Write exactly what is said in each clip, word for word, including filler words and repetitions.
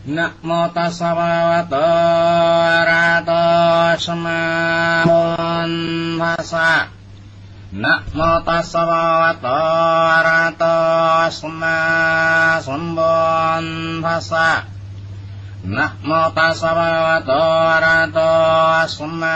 Namo tassa bhagavato arahato sammasambuddhassa. Namo tassa bhagavato arahato sammasambuddhassa. Namo tassa bhagavato arahato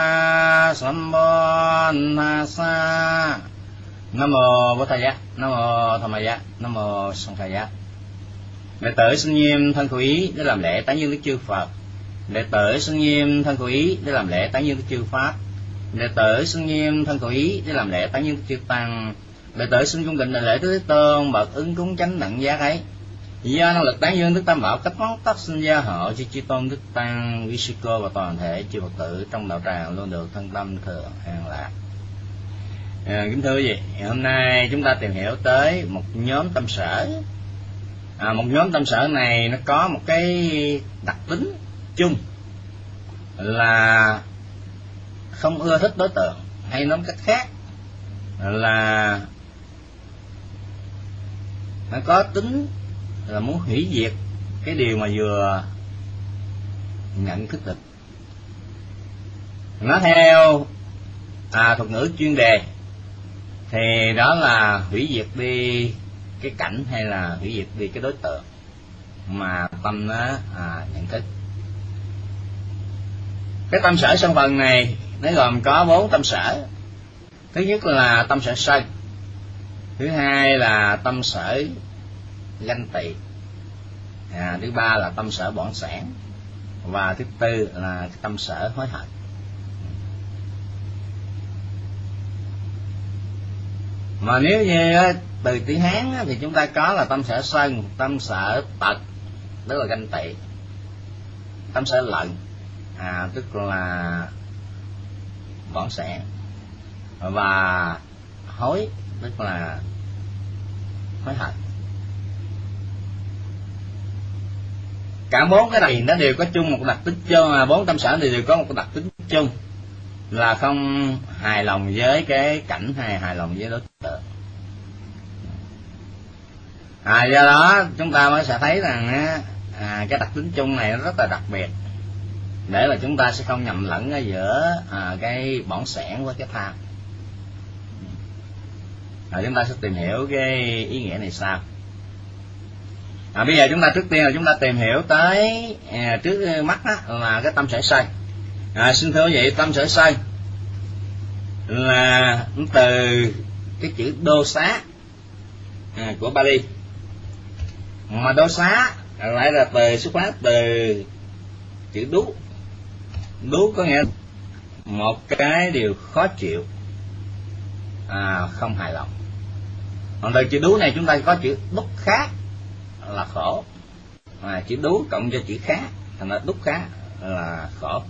sammasambuddhassa. Nam mô Bổn Thầy, Nam mô Tham Maya, Nam mô Sanh Khaya. Đệ tử xin nghiêm thân khẩu ý để làm lễ tán dương Đức Chư Phật. Đệ tử xin nghiêm thân khẩu ý để làm lễ tán dương Đức Chư Pháp. Đệ tử xin nghiêm thân khẩu ý để làm lễ tán dương Đức Chư Tăng. Đệ tử xin cung kính đại lễ Đức Thế Tôn bậc ứng cúng chánh đẳng giác ấy. Do năng lực tán dương Đức Tam Bảo cách món tất sinh gia hộ cho chư tôn Đức Tăng, quý sư cô và toàn thể chư Phật tử trong đạo tràng luôn được thân tâm thường an lạc. À, kính thưa quý vị, hôm nay chúng ta tìm hiểu tới một nhóm tâm sở. À, một nhóm tâm sở này nó có một cái đặc tính chung là không ưa thích đối tượng, hay nói cách khác là nó có tính là muốn hủy diệt cái điều mà vừa nhận thức được. Nó theo à, thuật ngữ chuyên đề thì đó là hủy diệt đi cái cảnh hay là hủy diệt đi cái đối tượng mà tâm nó à, nhận thức. Cái tâm sở sân phần này nó gồm có bốn tâm sở. Thứ nhất là tâm sở sân, thứ hai là tâm sở ganh tị, à, thứ ba là tâm sở bỏng sẻn, và thứ tư là tâm sở hối hận. Mà nếu như từ tiếng Hán thì chúng ta có là tâm sở sân, tâm sở tật, tức là ganh tị, tâm sở lận, à, tức là bỏng sẻn, và hối, tức là hối hận. Cả bốn cái này nó đều có chung một đặc tính chung, bốn tâm sở này đều có một đặc tính chung là không hài lòng với cái cảnh hay hài lòng với đối tượng. À, do đó chúng ta mới sẽ thấy rằng à, cái đặc tính chung này nó rất là đặc biệt, để là chúng ta sẽ không nhầm lẫn ở giữa à, cái bỏng sẻn với cái tham. À, chúng ta sẽ tìm hiểu cái ý nghĩa này sau. À, bây giờ chúng ta trước tiên là chúng ta tìm hiểu tới à, trước mắt đó, là cái tâm sở sân. À, xin thưa quý vị, tâm sở sân là từ cái chữ đô xá à, của Bali, mà đô xá lại là từ xuất phát từ chữ đú. Đú có nghĩa một cái điều khó chịu, à, không hài lòng. Còn từ chữ đú này chúng ta có chữ đúc khá là khổ, à, chữ đú cộng cho chữ khá thành ra đúc khá là khổ.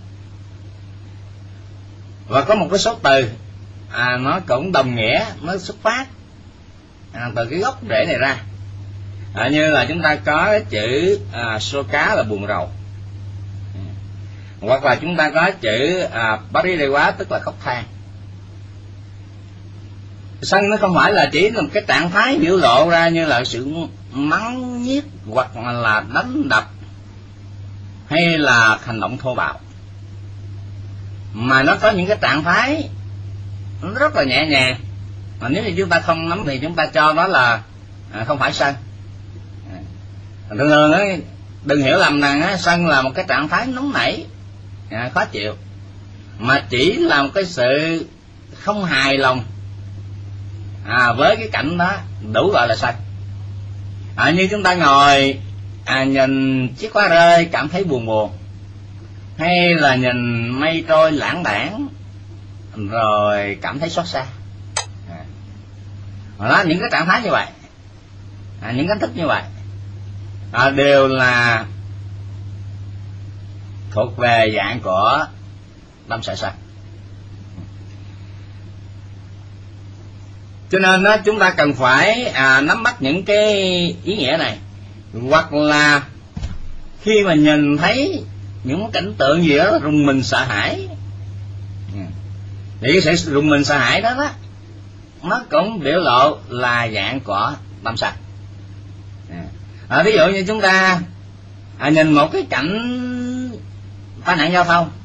Và có một cái số từ à, nó cũng đồng nghĩa, nó xuất phát à, từ cái gốc rễ này ra, à, như là chúng ta có cái chữ à, số cá là buồn rầu, hoặc là chúng ta có chữ à, bari đề quá, tức là khóc than. Sân nó không phải là chỉ là một cái trạng thái biểu lộ ra như là sự mắng nhiếc hoặc là đánh đập hay là hành động thô bạo, mà nó có những cái trạng thái nó rất là nhẹ nhàng, mà nếu như chúng ta không nắm thì chúng ta cho đó là à, không phải sân. Thường thường ấy, đừng hiểu lầm rằng á, sân là một cái trạng thái nóng nảy, à, khó chịu, mà chỉ là một cái sự không hài lòng à, với cái cảnh đó đủ gọi là sân. À, như chúng ta ngồi à, nhìn chiếc hoa rơi cảm thấy buồn buồn, hay là nhìn mây trôi lãng đãng rồi cảm thấy xót xa. À, đó, những cái trạng thái như vậy, à, những cách thức như vậy à, đều là thuộc về dạng của tâm sở sân. Cho nên đó, chúng ta cần phải à, nắm bắt những cái ý nghĩa này, hoặc là khi mà nhìn thấy những cảnh tượng gì đó rùng mình sợ hãi, thì cái sự rùng mình sợ hãi đó đó nó cũng biểu lộ là dạng của tâm sân. À, ví dụ như chúng ta à, nhìn một cái cảnh tai nạn giao thông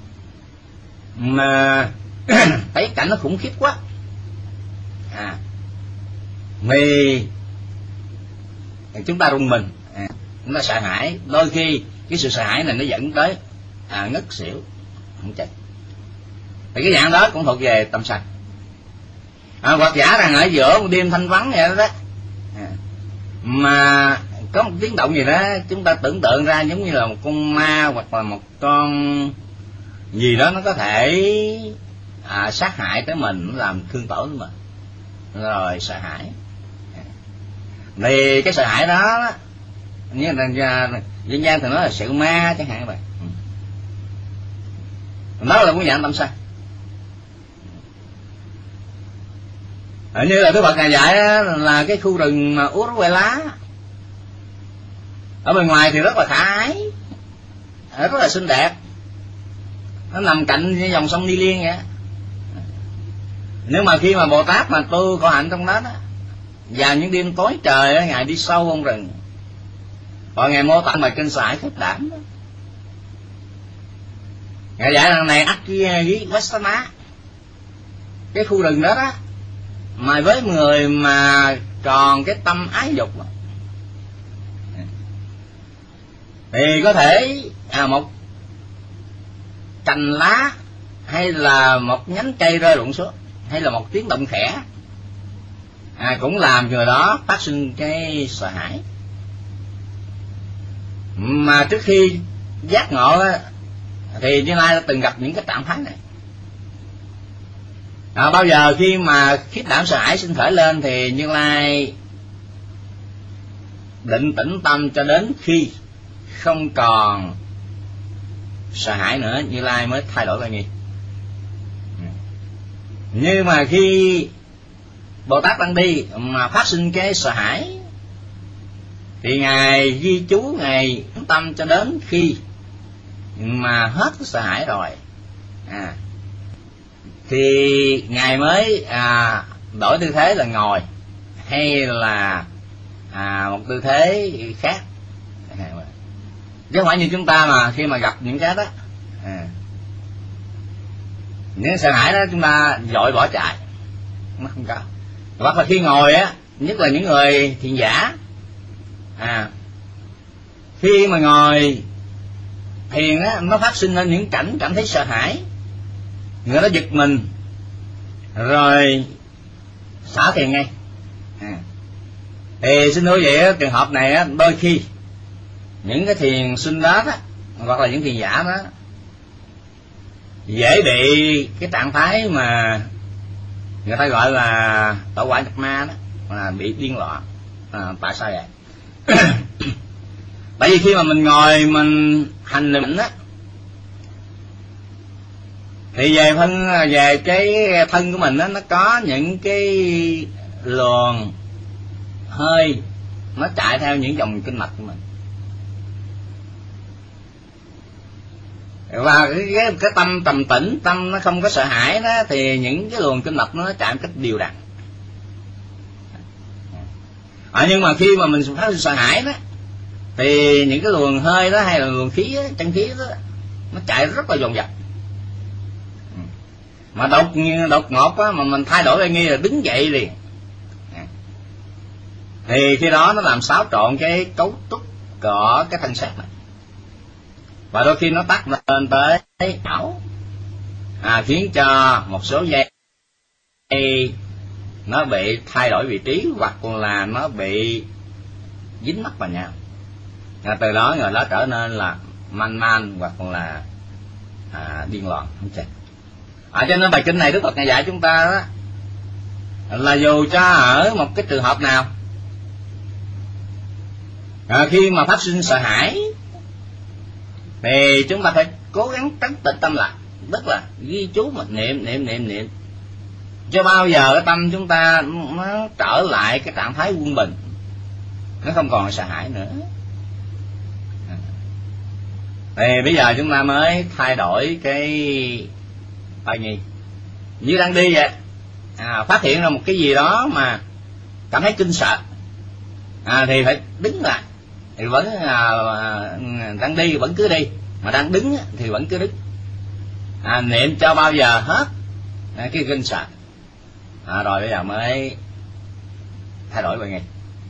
mà thấy cảnh nó khủng khiếp quá, à, vì chúng ta rùng mình, à, chúng ta sợ hãi. Đôi khi cái sự sợ hãi này nó dẫn tới à, ngất xỉu không chết, thì cái dạng đó cũng thuộc về tâm sân. À, hoặc giả rằng ở giữa một đêm thanh vắng vậy đó, đó à, mà có một tiếng động gì đó, chúng ta tưởng tượng ra giống như là một con ma hoặc là một con gì đó, nó có thể à, sát hại tới mình, nó làm thương tổn tới mình, rồi sợ hãi. Thì cái sợ hãi đó, như là dân gian thường nói là sự ma chẳng hạn vậy, đó là một dạng tâm sân. Như là Đức Phật Ngài dạy là cái khu rừng mà Uruvela ở bên ngoài thì rất là khả ái, rất là xinh đẹp, nó nằm cạnh dòng sông Ni Liên vậy. Nhưng mà khi mà Bồ Tát mà tu khổ hạnh trong đó, đó vào những đêm tối trời đó, Ngài đi sâu trong rừng, và Ngài mô tả bài kinh sợ hãi khiếp đảm đó. Ngài dạy rằng này Akhiya Vastana, cái khu rừng đó đó, mà với người mà còn cái tâm ái dục thì có thể à, một cành lá hay là một nhánh cây rơi rụng xuống, hay là một tiếng động khẽ à, cũng làm người đó phát sinh cái sợ hãi. Mà trước khi giác ngộ thì Như Lai đã từng gặp những cái trạng thái này. À, bao giờ khi mà khiếp đảm sợ hãi sinh khởi lên thì Như Lai định tĩnh tâm cho đến khi không còn sợ hãi nữa, Như Lai mới thay đổi vai nghi. Nhưng mà khi Bồ Tát đang đi mà phát sinh cái sợ hãi thì Ngài ghi chú, Ngài tĩnh tâm cho đến khi mà hết cái sợ hãi rồi, à, thì Ngài mới à, đổi tư thế là ngồi hay là à, một tư thế khác. Chứ không phải như chúng ta mà khi mà gặp những cái đó à, những sợ hãi đó chúng ta vội bỏ chạy, nó không có. Hoặc là khi ngồi á, nhất là những người thiền giả à, khi mà ngồi thiền á, nó phát sinh lên những cảnh cảm thấy sợ hãi, người đó giật mình rồi xả thiền ngay. À, thì xin thưa vậy trường hợp này á, đôi khi những cái thiền sinh đó, đó hoặc là những thiền giả đó dễ bị cái trạng thái mà người ta gọi là tẩu hỏa nhập ma đó, là bị điên loạn. À, tại sao vậy? Tại vì khi mà mình ngồi mình hành niệm á, thì về thân về cái thân của mình đó, nó có những cái luồng hơi nó chạy theo những dòng kinh mạch của mình, và cái, cái, cái tâm trầm tĩnh, tâm nó không có sợ hãi đó, thì những cái luồng kinh mạch nó chạy một cách đều đặn. À, nhưng mà khi mà mình phát sinh sợ hãi đó thì những cái luồng hơi đó hay là luồng khí đó, chân khí đó, nó chạy rất là dồn dập. Mà đột đột ngột á, mà mình thay đổi vai nghi là đứng dậy liền, thì khi đó nó làm xáo trộn cái cấu trúc của cái thân xác này, và đôi khi nó tác lên tới não, à, khiến cho một số dây nó bị thay đổi vị trí hoặc là nó bị dính mắc vào nhau, à, từ đó người đó trở nên là man man hoặc là à, điên loạn không chết. À, cho nên bài kinh này Đức Phật Ngài dạy chúng ta đó là dù cho ở một cái trường hợp nào, à, khi mà phát sinh sợ hãi thì chúng ta phải cố gắng trấn tĩnh tâm lại, tức là ghi chú một niệm niệm niệm niệm cho bao giờ cái tâm chúng ta nó trở lại cái trạng thái quân bình, nó không còn sợ hãi nữa. Thì bây giờ chúng ta mới thay đổi cái bài nhì, như đang đi vậy, à, phát hiện ra một cái gì đó mà cảm thấy kinh sợ, à, thì phải đứng lại, thì vẫn à, đang đi vẫn cứ đi, mà đang đứng thì vẫn cứ đứng. À, niệm cho bao giờ hết à, cái kinh sợ, à, rồi bây giờ mới thay đổi bài nghiệp,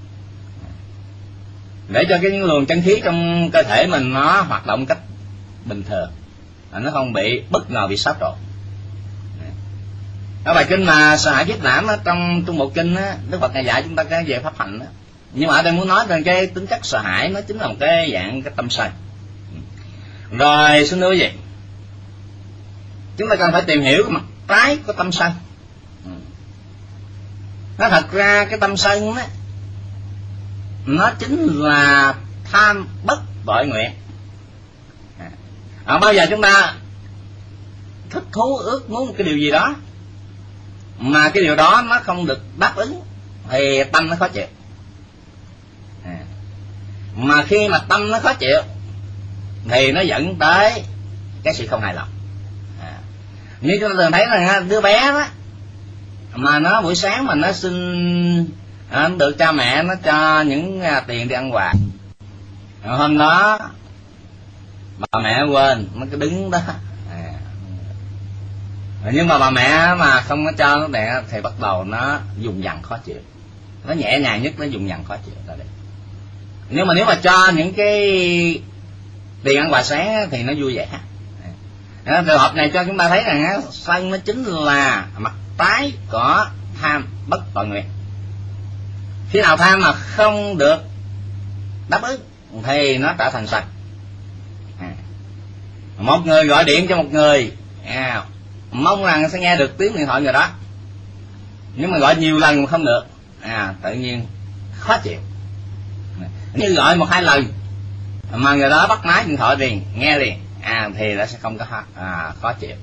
để cho cái những luồng chân khí trong cơ thể mình nó hoạt động cách bình thường, à, nó không bị bất ngờ bị xáo trộn. Cái bài kinh mà sợ hãi kiếp nạn trong trung bộ kinh á, Đức Phật ngài dạy chúng ta cái về pháp hành đó. Nhưng mà ở đây muốn nói rằng cái tính chất sợ hãi nó chính là một cái dạng cái tâm sân. Rồi xin lỗi gì, chúng ta cần phải tìm hiểu cái mặt trái của tâm sân. Nó thật ra cái tâm sân đó, nó chính là tham bất tội nguyện. À, bao giờ chúng ta thích thú ước muốn một cái điều gì đó mà cái điều đó nó không được đáp ứng thì tâm nó khó chịu. À, mà khi mà tâm nó khó chịu thì nó dẫn tới cái sự không hài lòng. À, như chúng ta thường thấy là đứa bé đó mà nó buổi sáng mà nó xin à, được cha mẹ nó cho những à, tiền đi ăn quà, hôm đó bà mẹ quên nó cứ đứng đó. À, nhưng mà bà mẹ mà không có cho nó tiền thì bắt đầu nó dùng dằn khó chịu, nó nhẹ nhàng nhất nó dùng dằn khó chịu là đấy. Nhưng mà nếu mà cho những cái tiền ăn quà sáng thì nó vui vẻ. À, trường hợp này cho chúng ta thấy rằng sân nó chính là mặt trái của tham bất tội nguyện. Khi nào tham mà không được đáp ứng thì nó trở thành sân. À, một người gọi điện cho một người, à, mong rằng sẽ nghe được tiếng điện thoại người đó, nhưng mà gọi nhiều lần mà không được, à, tự nhiên khó chịu. Như gọi một hai lần mà người đó bắt máy điện thoại liền nghe liền, à, thì nó sẽ không có à, khó chịu.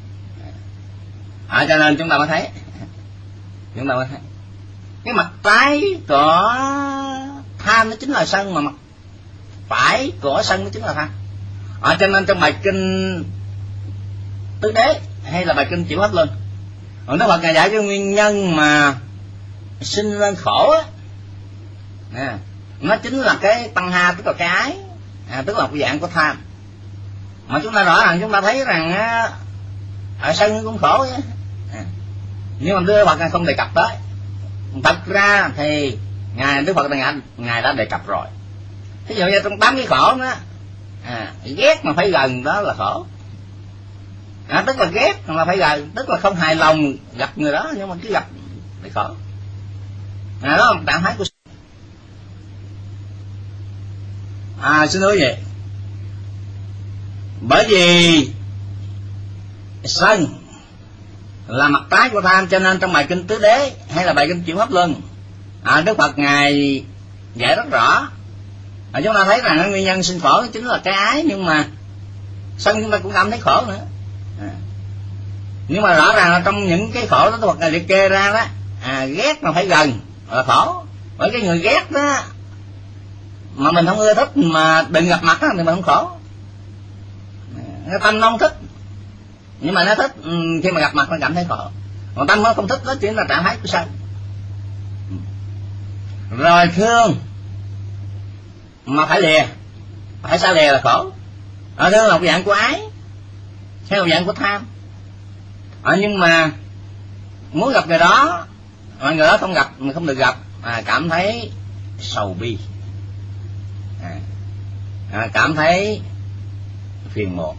À, cho nên chúng ta mới thấy chúng ta mới thấy cái mặt trái của tham nó chính là sân, mà mặt phải của sân nó chính là tham. À, cho nên trong bài kinh Tứ Đế hay là bài kinh Chịu Hết Luân, Đức Phật ngài giải cái nguyên nhân mà sinh lên khổ á, à, nó chính là cái tăng ha, tức là cái ái, à, tức là một dạng của tham. Mà chúng ta rõ ràng chúng ta thấy rằng á, ở sân cũng khổ á, à, nhưng mà Đức Phật ngài không đề cập tới. Thật ra thì ngài Đức Phật ngài, ngài đã đề cập rồi. Ví dụ như trong tám cái khổ đó, à, ghét mà phải gần đó là khổ. À, tức là ghét mà phải gần, tức là không hài lòng gặp người đó nhưng mà cứ gặp thì khổ. À, đó là một trạng thái của. À, xin lỗi vậy. Bởi vì sân là mặt trái của tham, cho nên trong bài kinh Tứ Đế hay là bài kinh Chịu Hết Luân, à, Đức Phật ngài giải rất rõ. À, chúng ta thấy rằng nguyên nhân sinh khổ chính là cái ái, nhưng mà sân chúng ta cũng cảm thấy khổ nữa. À, nhưng mà rõ ràng là trong những cái khổ đó Đức Phật ngài liệt kê ra đó, à, ghét mà phải gần là khổ. Bởi cái người ghét đó mà mình không ưa thích mà đừng gặp mặt đó, thì mình không khổ. À, tâm nó không thích, nhưng mà nó thích khi mà gặp mặt nó cảm thấy khổ. Còn tâm nó không thích đó chính là trạng thái của sân. Rồi thương mà phải lìa, phải xa lìa là khổ. À, thương là một dạng của ái hay một dạng của tham. À, nhưng mà muốn gặp người đó mà người đó không gặp, mình không được gặp, à, cảm thấy sầu bi, à, à, cảm thấy phiền muộn.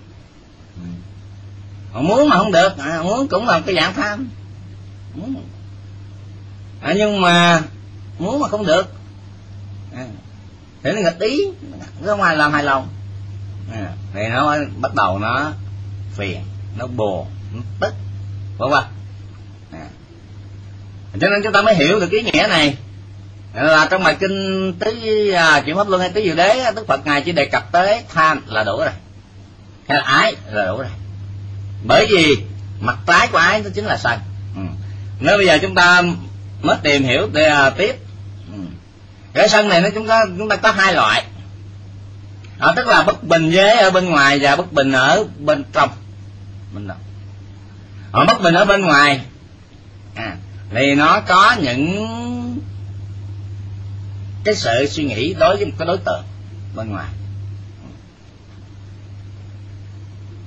À, muốn mà không được, à, muốn cũng là một cái dạng tham. Muốn. À, nhưng mà muốn mà không được, à, thì nó nghịch ý, không ai làm hài lòng, à, thì nó bắt đầu nó phiền, nó buồn, nó tức, vân vân. À, cho nên chúng ta mới hiểu được ý nghĩa này là trong bài kinh Tứ à, Chuyển Pháp Luân hay Tứ Diệu Đế, Đức Phật ngài chỉ đề cập tới tham là đủ rồi, hay là ái là đủ rồi. Bởi vì mặt trái của ái nó chính là sân. Ừ. Nếu bây giờ chúng ta mới tìm hiểu để, uh, tiếp, ừ. cái sân này nó chúng ta chúng ta có hai loại, à, tức là bất bình với ở bên ngoài và bất bình ở bên trong. Bên trong. Ở bất bình ở bên ngoài, à, thì nó có những cái sự suy nghĩ đối với một cái đối tượng bên ngoài.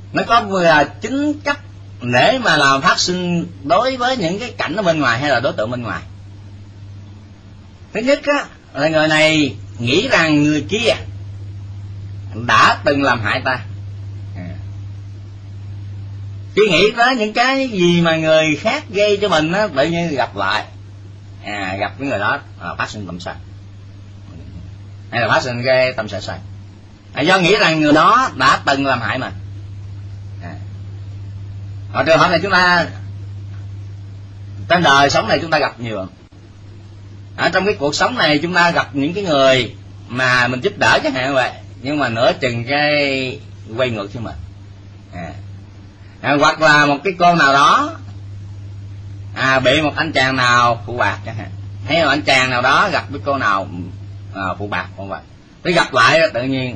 nó có vừa chính cách để mà làm phát sinh đối với những cái cảnh ở bên ngoài hay là đối tượng bên ngoài. Thứ nhất á, là người này nghĩ rằng người kia đã từng làm hại ta. Khi nghĩ tới những cái gì mà người khác gây cho mình á, tự nhiên gặp lại, à, gặp cái người đó à, phát sinh tâm sai, hay là phát sinh cái tâm sở sai, à, do nghĩ rằng người đó đã từng làm hại mình. À. Ở trường hợp này chúng ta trên đời sống này chúng ta gặp nhiều. Ở trong cái cuộc sống này chúng ta gặp những cái người mà mình giúp đỡ chẳng hạn vậy, nhưng mà nửa chừng cái quay ngược cho mình. À. À, hoặc là một cái cô nào đó à, bị một anh chàng nào phụ bạc chẳng hạn, hay là anh chàng nào đó gặp với cô nào à, phụ bạc không vậy, tới gặp lại tự nhiên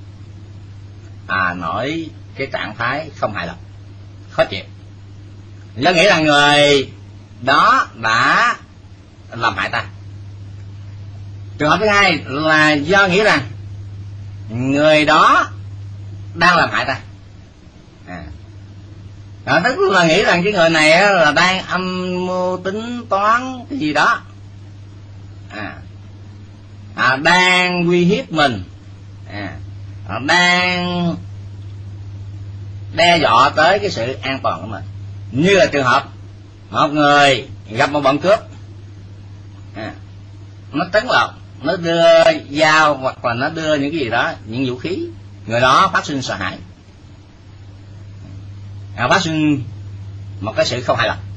à nổi cái trạng thái không hài lòng, khó chịu, do nghĩ rằng người đó đã làm hại ta. Trường hợp thứ hai là do nghĩ rằng người đó đang làm hại ta. À. À, tức là nghĩ rằng cái người này là đang âm mưu tính toán cái gì đó, à, à, đang uy hiếp mình, à, đang đe dọa tới cái sự an toàn của mình. Như là trường hợp một người gặp một bọn cướp, à, nó tấn lộc, nó đưa dao hoặc là nó đưa những cái gì đó, những vũ khí, người đó phát sinh sợ hãi, à, phát sinh một cái sự không hài lòng.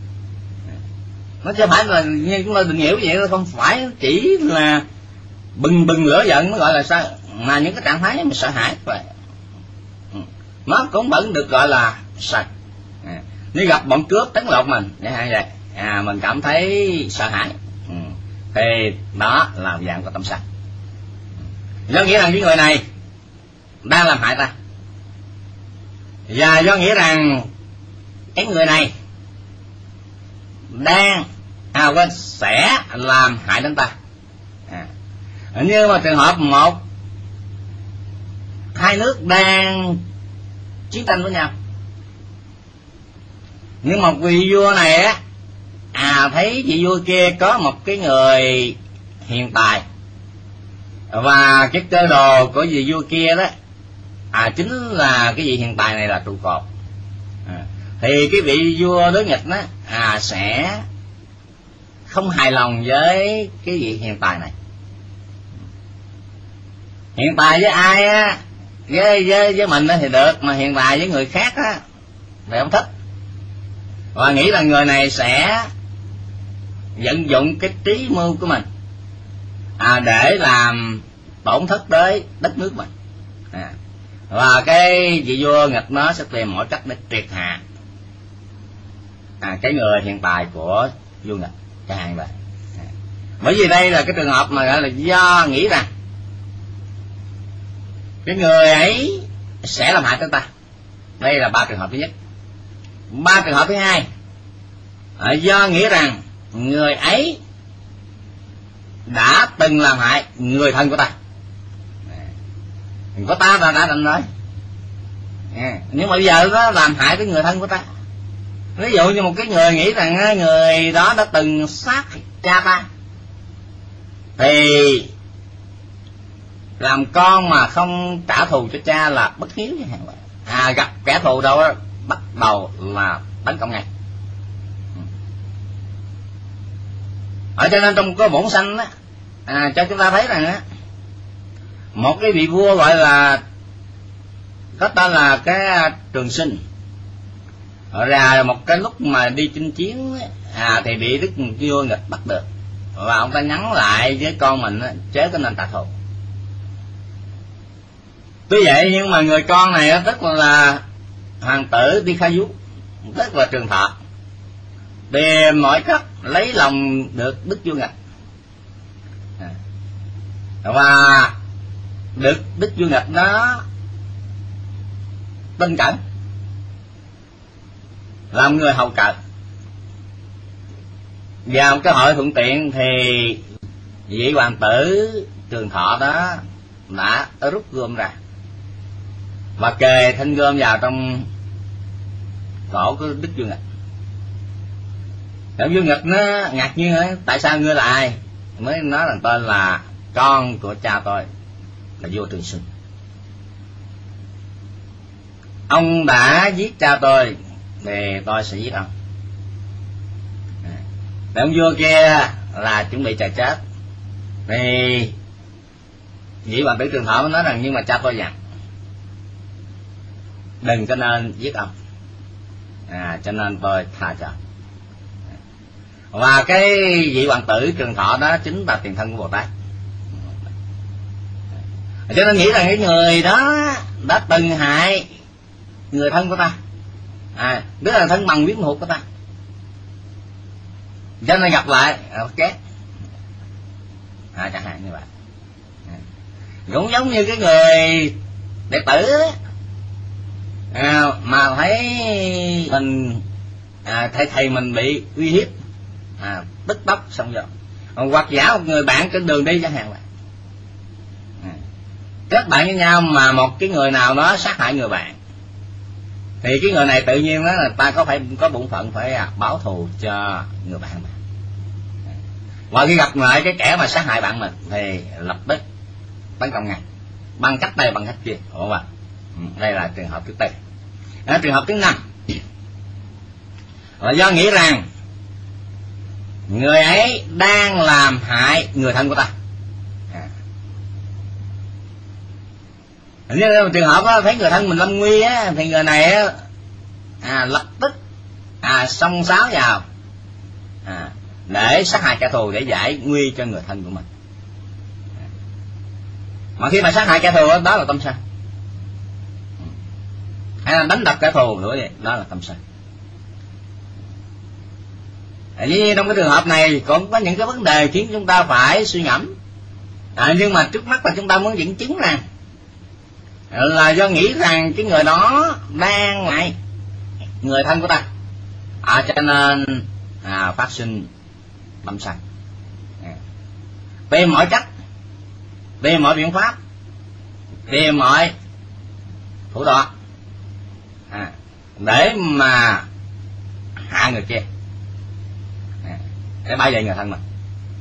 Nó chưa phải là như chúng ta định hiểu vậy, không phải chỉ là bừng bừng lửa giận mới gọi là sao, mà những cái trạng thái mà sợ hãi vậy, nó cũng vẫn được gọi là sạch. À, nếu gặp bọn cướp tấn lột mình để hay vậy, à, mình cảm thấy sợ hãi, ừ, thì đó là dạng của tâm sạch. Do nghĩa rằng cái người này đang làm hại ta, và do nghĩa rằng cái người này đang à quên sẽ làm hại đến ta. À, như mà trường hợp một hai nước đang chiến tranh với nhau, nhưng một vị vua này á à thấy vị vua kia có một cái người hiện tài, và cái cơ đồ của vị vua kia đó à chính là cái vị hiện tài này là trụ cột, à, thì cái vị vua đối nghịch đó à sẽ không hài lòng với cái vị hiện tài này. Hiện tài với ai á, với với với mình thì được, mà hiện tài với người khác á thì không thích, và nghĩ là người này sẽ vận dụng cái trí mưu của mình à để làm tổn thất tới đất nước mình, à, và cái vị vua nghịch nó sẽ tìm mọi cách để triệt hạ à cái người hiện tài của vua nghịch chẳng hạn vậy. À, bởi vì đây là cái trường hợp mà gọi là do nghĩ rằng cái người ấy sẽ làm hại tới ta. Đây là ba trường hợp thứ nhất. Ba trường hợp thứ hai à, do nghĩ rằng người ấy đã từng làm hại người thân của ta. Của ta ta đã định rồi, à, nhưng mà bây giờ nó làm hại cái người thân của ta. Ví dụ như một cái người nghĩ rằng người đó đã từng sát cha ta, thì làm con mà không trả thù cho cha là bất hiếu như vậy. À, gặp kẻ thù đâu đó, bắt đầu là tấn công ngay. Ở cho nên trong cái bổn sanh á, à, cho chúng ta thấy rằng á, một cái vị vua gọi là có tên là cái Trường Sinh, ra một cái lúc mà đi chinh chiến à thì bị đức vua nghịch bắt được, và ông ta nhắn lại với con mình chớ có nên trả thù. Tuy vậy nhưng mà người con này tức là hoàng tử đi khai vũ, tức là Trường Thọ, tìm mọi cách lấy lòng được đức vua nghịch, và được đức vua nghịch đó tin cẩn làm người hầu cận. Vào cái hội thuận tiện thì vị hoàng tử Trường Thọ đó đã rút gươm ra, và kề thanh gươm vào trong cổ của Đức Vua Nghịch. Đức Vua Nghịch nó ngạc nhiên ấy, tại sao ngươi là ai? Mới nói rằng tên là con của cha tôi, là vua Trường Sinh. Ông đã giết cha tôi thì tôi sẽ giết ông. Để ông vua kia là chuẩn bị chờ chết, thì vị hoàng tử Trường Thọ mới nói rằng nhưng mà cha tôi dặn đừng có nên giết ông, à, cho nên tôi tha cho. Và cái vị hoàng tử Trường Thọ đó chính là tiền thân của Bồ Tát. Cho nên nghĩ rằng cái người đó đã từng hại người thân của ta, à, tức là thân bằng huyết thuộc của ta, cho nên gặp lại chết, à, chẳng hạn như vậy. Cũng giống như cái người đệ tử đó, à, mà thấy mình à, thấy thầy mình bị uy hiếp, à, tức tốc xong rồi, hoặc giả một người bạn trên đường đi chẳng hạn vậy, à, kết bạn với nhau mà một cái người nào đó sát hại người bạn, thì cái người này tự nhiên đó là ta có phải có bổn phận phải à, báo thù cho người bạn mà. Và khi gặp lại cái kẻ mà sát hại bạn mình thì lập tức tấn công ngay bằng cách này bằng cách kia. Ủa vậy, đây là trường hợp thứ tư. Ở trường hợp thứ năm là do nghĩ rằng người ấy đang làm hại người thân của ta. À. Như trường hợp đó, thấy người thân mình lâm nguy á, thì người này á, à, lập tức à, xông xáo vào, à, để sát hại kẻ thù để giải nguy cho người thân của mình. À. Mà khi mà sát hại kẻ thù đó, đó là tâm sân, hay là đánh đập kẻ thù nữa vậy, đó là tâm sân. À, như trong cái trường hợp này cũng có những cái vấn đề khiến chúng ta phải suy ngẫm, à, nhưng mà trước mắt là chúng ta muốn dẫn chứng rằng là do nghĩ rằng cái người đó đang hại người thân của ta, à, cho nên à, phát sinh tâm sân. À. Tìm mọi cách, tìm mọi biện pháp, tìm mọi thủ đoạn, à, để mà hạ người kia, à, để bảo vệ người thân mình.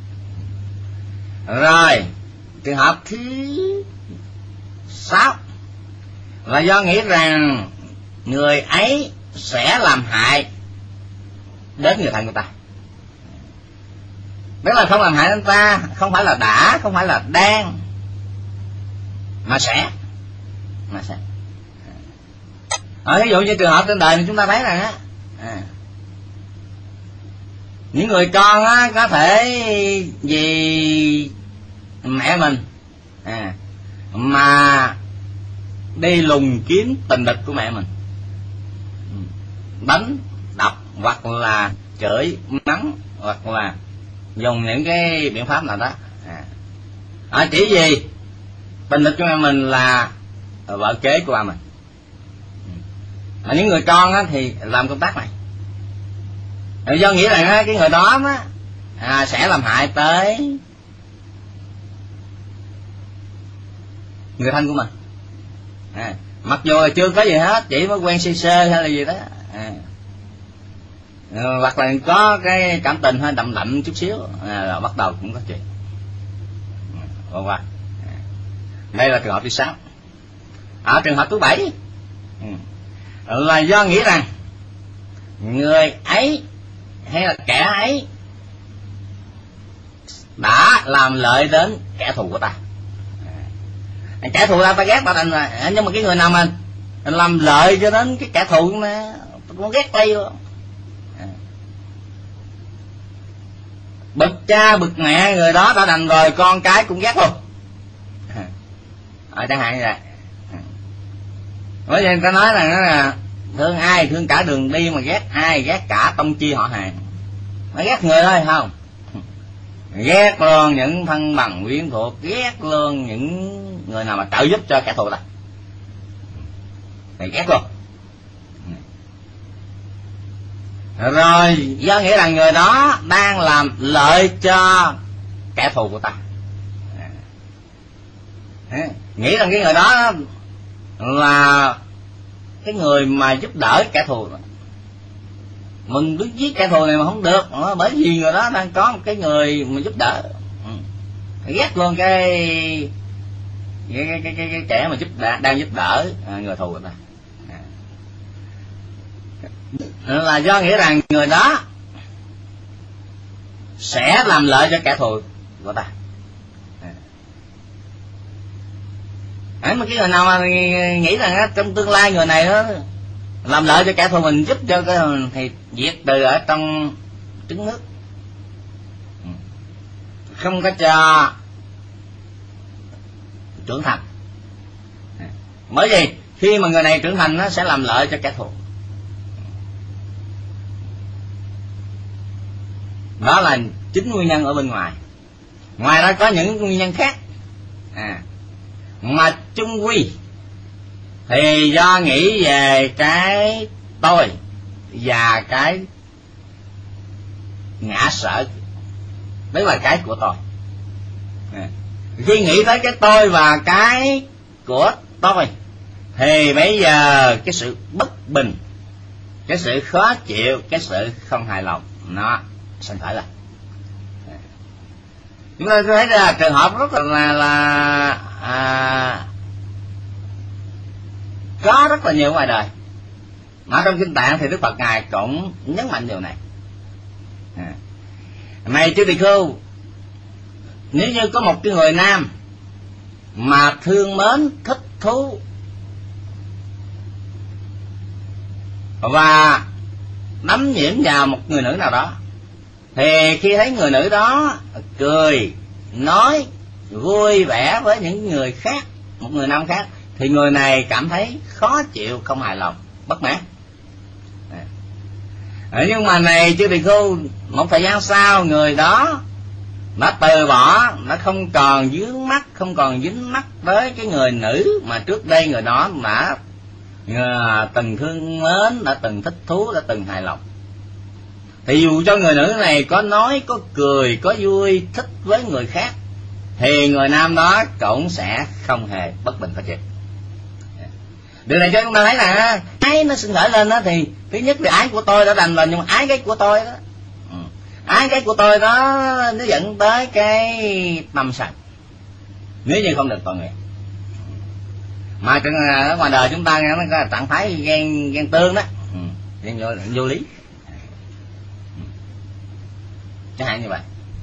Rồi trường hợp thứ sáu là do nghĩ rằng người ấy sẽ làm hại đến người thân của ta. Tức là không làm hại đến ta, không phải là đã, không phải là đang, mà sẽ, mà sẽ. Ở ví dụ như trường hợp trên đời này chúng ta thấy rằng á, à, những người con á có thể vì mẹ mình, à, mà đi lùng kiếm tình địch của mẹ mình, đánh đập hoặc là chửi mắng hoặc là dùng những cái biện pháp nào đó, à, à, chỉ vì tình địch của mẹ mình là vợ kế của ba mình. À, những người con á, thì làm công tác này, à, do nghĩ rằng á, cái người đó á, à, sẽ làm hại tới người thân của mình, à, mặc dù là chưa có gì hết, chỉ mới quen sơ sơ hay là gì đó, à, hoặc là có cái cảm tình hơi đậm đậm chút xíu, à, là bắt đầu cũng có chuyện. À, qua. À, đây là trường hợp thứ sáu. Ở trường hợp thứ bảy, ừ, là do nghĩ rằng người ấy hay là kẻ ấy đã làm lợi đến kẻ thù của ta. À, kẻ thù ta ta ghét ta đành rồi, à, nhưng mà cái người nào mà làm lợi cho đến cái kẻ thù mà cũng ghét tay luôn. À, bực cha bực mẹ người đó đã đành rồi, con cái cũng ghét luôn. À, à, chẳng hạn như vậy. À, bởi vì người ta nói rằng đó là thương ai thương cả đường đi, mà ghét ai ghét cả tông chi họ hàng. Nó ghét người thôi không, ghét luôn những thân bằng quyến thuộc, ghét luôn những người nào mà trợ giúp cho kẻ thù ta, thì ghét luôn. Rồi do nghĩa là người đó đang làm lợi cho kẻ thù của ta, nghĩ rằng cái người đó là cái người mà giúp đỡ kẻ thù. Mình cứ giết kẻ thù này mà không được, bởi vì người đó đang có một cái người mà giúp đỡ. Ghét luôn cái cái cái cái, cái, cái kẻ mà giúp đỡ, đang giúp đỡ người thù người ta. Là do nghĩ rằng người đó sẽ làm lợi cho kẻ thù của ta. À, mà cái người nào mà nghĩ rằng trong tương lai người này đó làm lợi cho kẻ thù mình, giúp cho cái thì diệt trừ ở trong trứng nước, không có cho trưởng thành. Bởi vì khi mà người này trưởng thành nó sẽ làm lợi cho kẻ thù. Đó là chính nguyên nhân ở bên ngoài. Ngoài ra có những nguyên nhân khác. À, mà chung quy thì do nghĩ về cái tôi và cái ngã sở, tức là cái của tôi. À, khi nghĩ tới cái tôi và cái của tôi thì bây giờ cái sự bất bình, cái sự khó chịu, cái sự không hài lòng nó sinh khởi lên. Chúng ta thấy là trường hợp rất là là, là à, có rất là nhiều ngoài đời, mà trong kinh tạng thì Đức Phật ngài cũng nhấn mạnh điều này. À, này chư tỳ khưu, nếu như có một cái người nam mà thương mến, thích thú và đắm nhiễm vào một người nữ nào đó, thì khi thấy người nữ đó cười, nói vui vẻ với những người khác, một người nam khác, thì người này cảm thấy khó chịu, không hài lòng, bất mãn. À, nhưng mà này chư tỳ khưu, một thời gian sau người đó nó từ bỏ, nó không còn dướng mắt, không còn dính mắt với cái người nữ mà trước đây người đó đã từng thương mến, đã từng thích thú, đã từng hài lòng. Thì dù cho người nữ này có nói, có cười, có vui, thích với người khác, thì người nam đó cũng sẽ không hề bất bình khó chịu. Điều này cho chúng ta thấy là ái nó sinh khởi lên đó, thì thứ nhất là ái của tôi đã đành rồi, nhưng mà ái cái của tôi đó, ừ. ái cái của tôi đó nó dẫn tới cái tâm sân, nếu như không được tội nghiệp. Mà ở ngoài đời chúng ta nó có trạng thái ghen ghen tương đó, ừ. ghen vô, vô lý, chẳng hạn như vậy.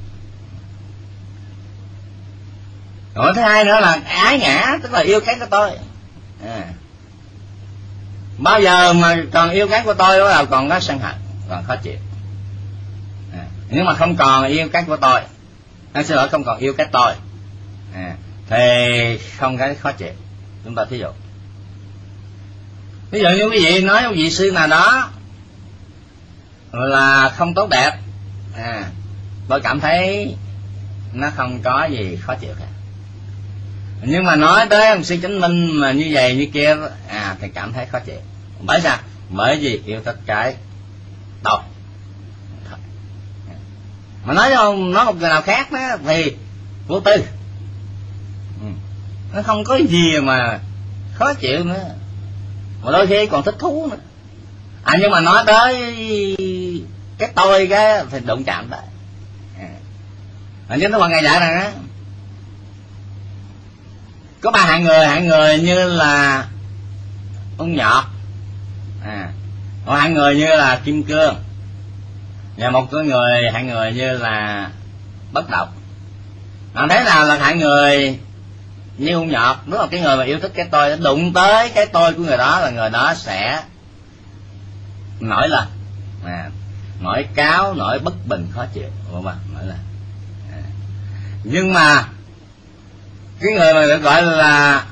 Rồi thứ hai nữa là ái ngã, tức là yêu cái của tôi. À, bao giờ mà còn yêu cái của tôi đó là còn có sân hận, còn khó chịu. À, nhưng mà không còn yêu cái của tôi, anh xin lỗi, không còn yêu cái tôi, à, thì không cái khó chịu. Chúng ta thí dụ, ví dụ như quý vị nói một vị sư nào đó là không tốt đẹp, à, tôi cảm thấy nó không có gì khó chịu cả. Nhưng mà nói tới ông sư Chánh Minh mà như vậy như kia, à, thì cảm thấy khó chịu. Bởi sao? Bởi vì yêu thích cái tôi. Mà nói không, nói một người nào khác đó thì vô tư, ừ. nó không có gì mà khó chịu nữa, mà đôi khi còn thích thú nữa. À, nhưng mà nói tới cái tôi cái thì đụng chạm tới. À, chứ nó bằng ngày dạy rằng á, có ba hạng người, hạng người như là ung nhọt, à, một hạng người như là kim cương, và một cái người hạng người như là bất độc. Bạn thấy nào là hạng người như ung nhọt, đúng là cái người mà yêu thích cái tôi, đụng tới cái tôi của người đó là người đó sẽ nổi lên, à, nổi cáo, nổi bất bình khó chịu, đúng không? Nổi lên. À, nhưng mà cái người mà được gọi là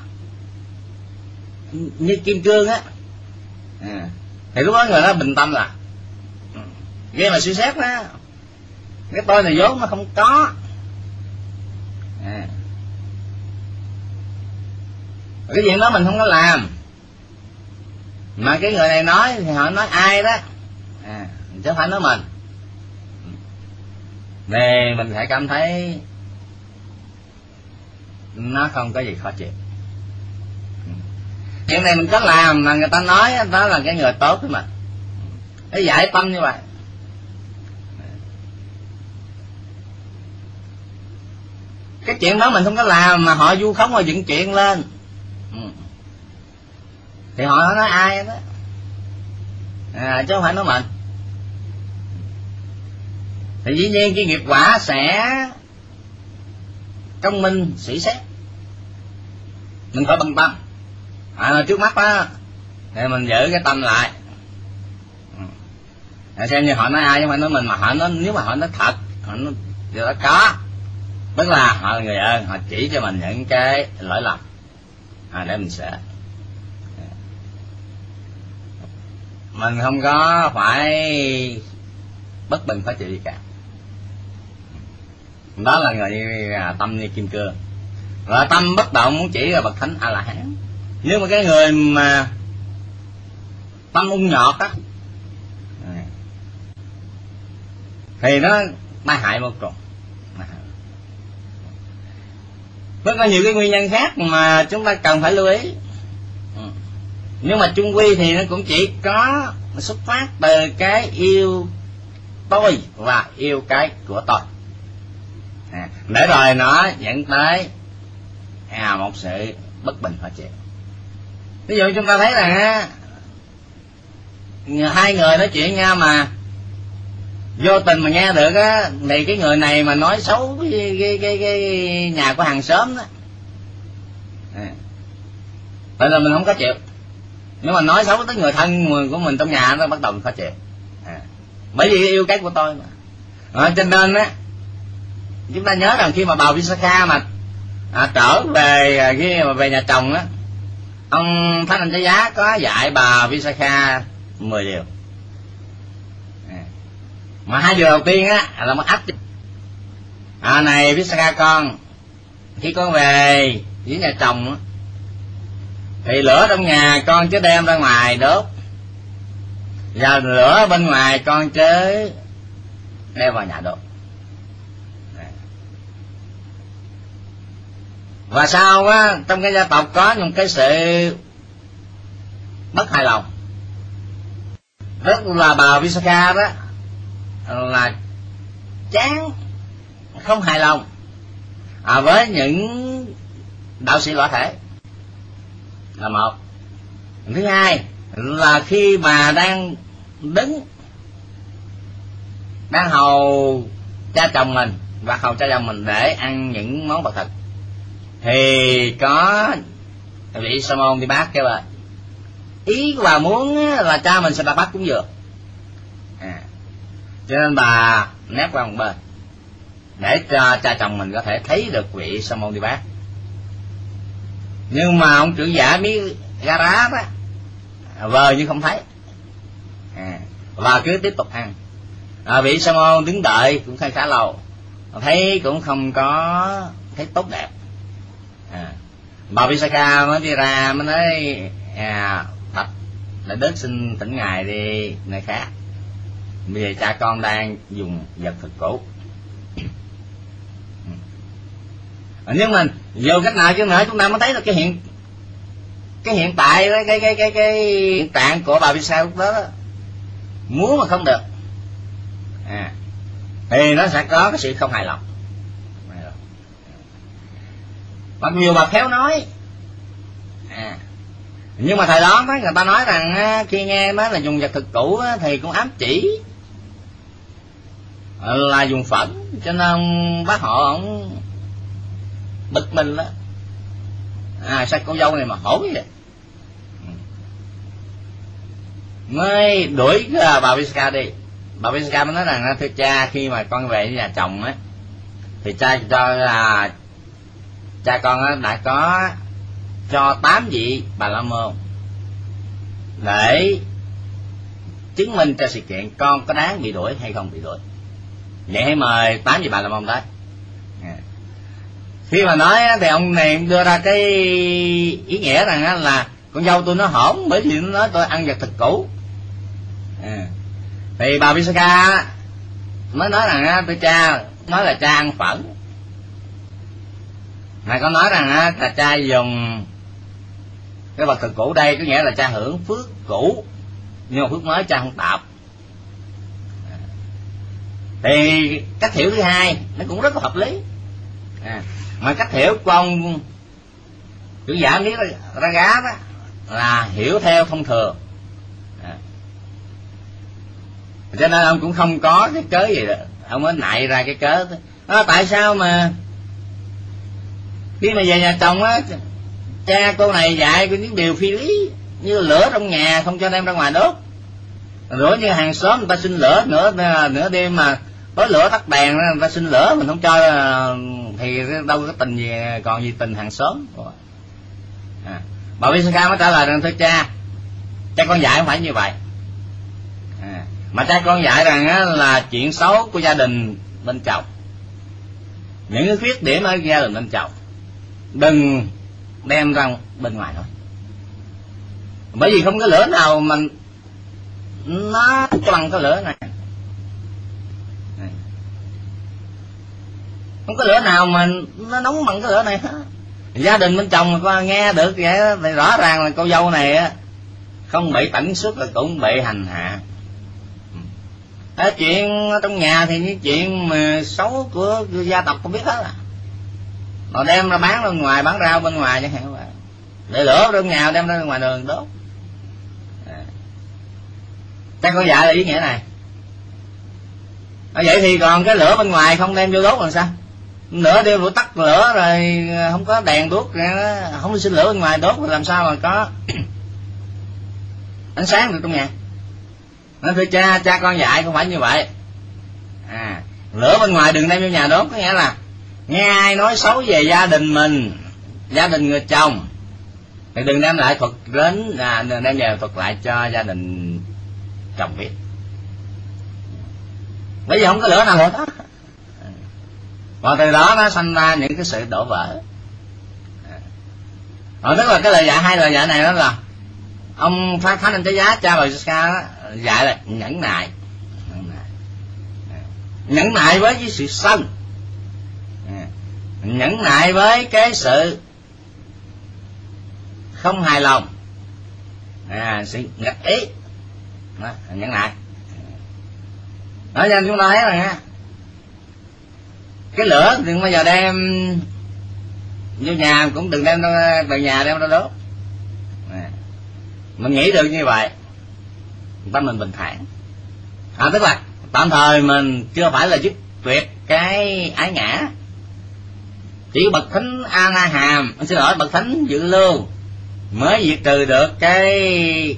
như kim cương á, à, thì lúc đó người đó bình tâm là nghe mà suy xét đó, cái tôi này vốn nó không có, à, cái chuyện đó mình không có làm, mà cái người này nói thì họ nói ai đó, à, chứ không phải nói mình, thì mình phải cảm thấy nó không có gì khó chịu. chuyện này mình có làm mà người ta nói đó là cái người tốt mà, cái giải tâm như vậy. Cái chuyện đó mình không có làm mà họ vu khống, họ dựng chuyện lên, ừ. thì họ nói ai đó, à, chứ không phải nói mình. Thì dĩ nhiên cái nghiệp quả sẽ công minh sĩ xét, mình phải bận tâm. À, trước mắt đó thì mình giữ cái tâm lại, à, xem như họ nói ai chứ không phải nói mình, mà họ nói, nếu mà họ nói thật, họ nói điều đó có, tức là họ là người ơn, họ chỉ cho mình những cái lỗi lầm, à, để mình sửa. Mình không có phải bất bình phải chịu gì cả. Đó là người tâm như kim cương. Rồi tâm bất động muốn chỉ là bậc thánh A La Hán. Nếu mà cái người mà tâm ung nhọt á thì nó tai hại vô cùng. Rất có nhiều cái nguyên nhân khác mà chúng ta cần phải lưu ý. Nhưng mà chung quy thì nó cũng chỉ có xuất phát từ cái yêu tôi và yêu cái của tôi, à, để rồi nó dẫn tới à, một sự bất bình phải chịu. Ví dụ chúng ta thấy là hai người nói chuyện nhau mà vô tình mà nghe được á, thì cái người này mà nói xấu cái, cái, cái, cái nhà của hàng xóm đó, à, vậy là mình không có chịu. Nếu mà nói xấu tới người thân của mình trong nhà nó bắt đầu khó chịu, à, bởi vì yêu cái của tôi mà. À, cho nên á chúng ta nhớ rằng khi mà bà Visakha mà à, trở về khi mà về nhà chồng á, ông Thánh Anh Giá Giá có dạy bà Visakha mười điều, à, mà hai điều đầu tiên á là một áp. À này Visakha con, khi con về với nhà chồng á, thì lửa trong nhà con chứ đem ra ngoài đốt, và lửa bên ngoài con chứ đem vào nhà đốt. Và sau á, trong cái gia tộc có một cái sự bất hài lòng, rất là bà Visakha đó là chán, không hài lòng à, với những đạo sĩ lõa thể là một. Thứ hai là khi mà đang đứng đang hầu cha chồng mình và hầu cha chồng mình để ăn những món vật thực, thì có vị sa môn đi bác kêu là ý của bà muốn là cha mình sẽ đặt bát cúng dường, à, cho nên bà nép qua một bên để cho cha chồng mình có thể thấy được vị sa môn đi bác. Nhưng mà ông trưởng giả biết Gara đó vờ như không thấy, à, và cứ tiếp tục ăn. À, vị sa môn đứng đợi cũng khá khá lâu, thấy cũng không có thấy tốt đẹp. À, bà Visakha mới đi ra mới nói à, Bạch Đại Đức xin thỉnh ngài đi nơi khác, bây giờ cha con đang dùng vật thực cũ. À, nhưng mình dù cách nào chứ nữa chúng ta mới thấy được cái hiện cái hiện tại đó, cái cái cái cái hiện trạng của bà Visakha lúc đó, đó muốn mà không được, à, thì nó sẽ có cái sự không hài lòng. Mặc dù bà khéo nói, à, nhưng mà thời đó người ta nói rằng khi nghe nói là dùng vật thực cũ thì cũng ám chỉ là dùng phẫn, cho nên bác họ ổng bực mình đó. À sao cô dâu này mà hổ vậy, mới đuổi bà Visakha đi. Bà Visakha mới nói rằng thưa cha, khi mà con về nhà chồng á thì cha cho là cha con đã có cho tám vị Bà La Môn để chứng minh cho sự kiện con có đáng bị đuổi hay không bị đuổi. Vậy hãy mời tám vị Bà La Môn tới. À, khi mà nói thì ông này đưa ra cái ý nghĩa rằng là con dâu tôi nó hổn bởi vì nó nói tôi ăn vật thực cũ. À, thì bà Visakha mới nói rằng tôi cha nói là cha ăn phẫn, mà con nói rằng là cha dùng Cái vật thực cũ đây có nghĩa là cha hưởng phước cũ, nhưng mà phước mới cha không tạo. Thì cách hiểu thứ hai nó cũng rất là hợp lý. À, mà cách hiểu của ông chủ giả Miết Ra Gá đó là hiểu theo thông thường. À, cho nên ông cũng không có cái cớ gì đó, ông mới nại ra cái cớ đó. Tại sao mà khi mà về nhà chồng á, cha cô này dạy những điều phi lý, như lửa trong nhà không cho đem ra ngoài đốt, rồi như hàng xóm người ta xin lửa nữa nửa đêm mà có lửa tắt đèn người ta xin lửa mình không cho, thì đâu có tình gì, còn gì tình hàng xóm. À, bà Visakha mới trả lời rằng thưa cha, cha con dạy không phải như vậy. À, mà cha con dạy rằng á, là chuyện xấu của gia đình bên chồng, những cái khuyết điểm ở gia đình bên chồng đừng đem ra bên ngoài thôi, bởi vì không có lửa nào mà nó bằng cái lửa này, không có lửa nào mà nó nóng bằng cái lửa này hết. Gia đình bên chồng mà có nghe được vậy thì rõ ràng là cô dâu này á không bị tẩn xuất là cũng bị hành hạ. Cái chuyện trong nhà thì những chuyện mà xấu của gia tộc không biết hết à, họ đem ra bán bên ngoài, bán rau bên ngoài chẳng hạn vậy, để lửa trong nhà đem ra ngoài đường đốt. À, chắc có dạy là ý nghĩa này. À, vậy thì còn cái lửa bên ngoài không đem vô đốt làm sao? Lửa đêm vừa tắt lửa rồi không có đèn đuốc, không xin lửa bên ngoài đốt thì làm sao mà có ánh sáng được trong nhà? Nói thưa cha, cha con dạy không phải như vậy. À, lửa bên ngoài đừng đem vô nhà đốt, có nghĩa là nghe ai nói xấu về gia đình mình, gia đình người chồng, thì đừng đem lại thuật đến, à, đừng đem về thuật lại cho gia đình chồng biết. Bây giờ không có lửa nào hết đó. Và từ đó nó sanh ra những cái sự đổ vỡ. Ờ, tức là cái lời dạy, hai lời dạy này đó là ông Thánh Anh Trái Giá cha bà Visakha dạy là nhẫn nại, nhẫn nại, nhẫn nại với cái sự sân, nhẫn nại với cái sự không hài lòng, à, sự nghịch ý, đó, nhẫn nại. Đó nên chúng ta thấy rồi nha, cái lửa đừng bao giờ đem vô nhà, cũng đừng đem từ nhà đem ra đốt. À, mình nghĩ được như vậy tâm mình bình thản. À, tức là tạm thời mình chưa phải là dứt tuyệt cái ái ngã, chỉ bậc thánh A Na Hàm, xin lỗi, bậc thánh Dự Lưu mới diệt trừ được cái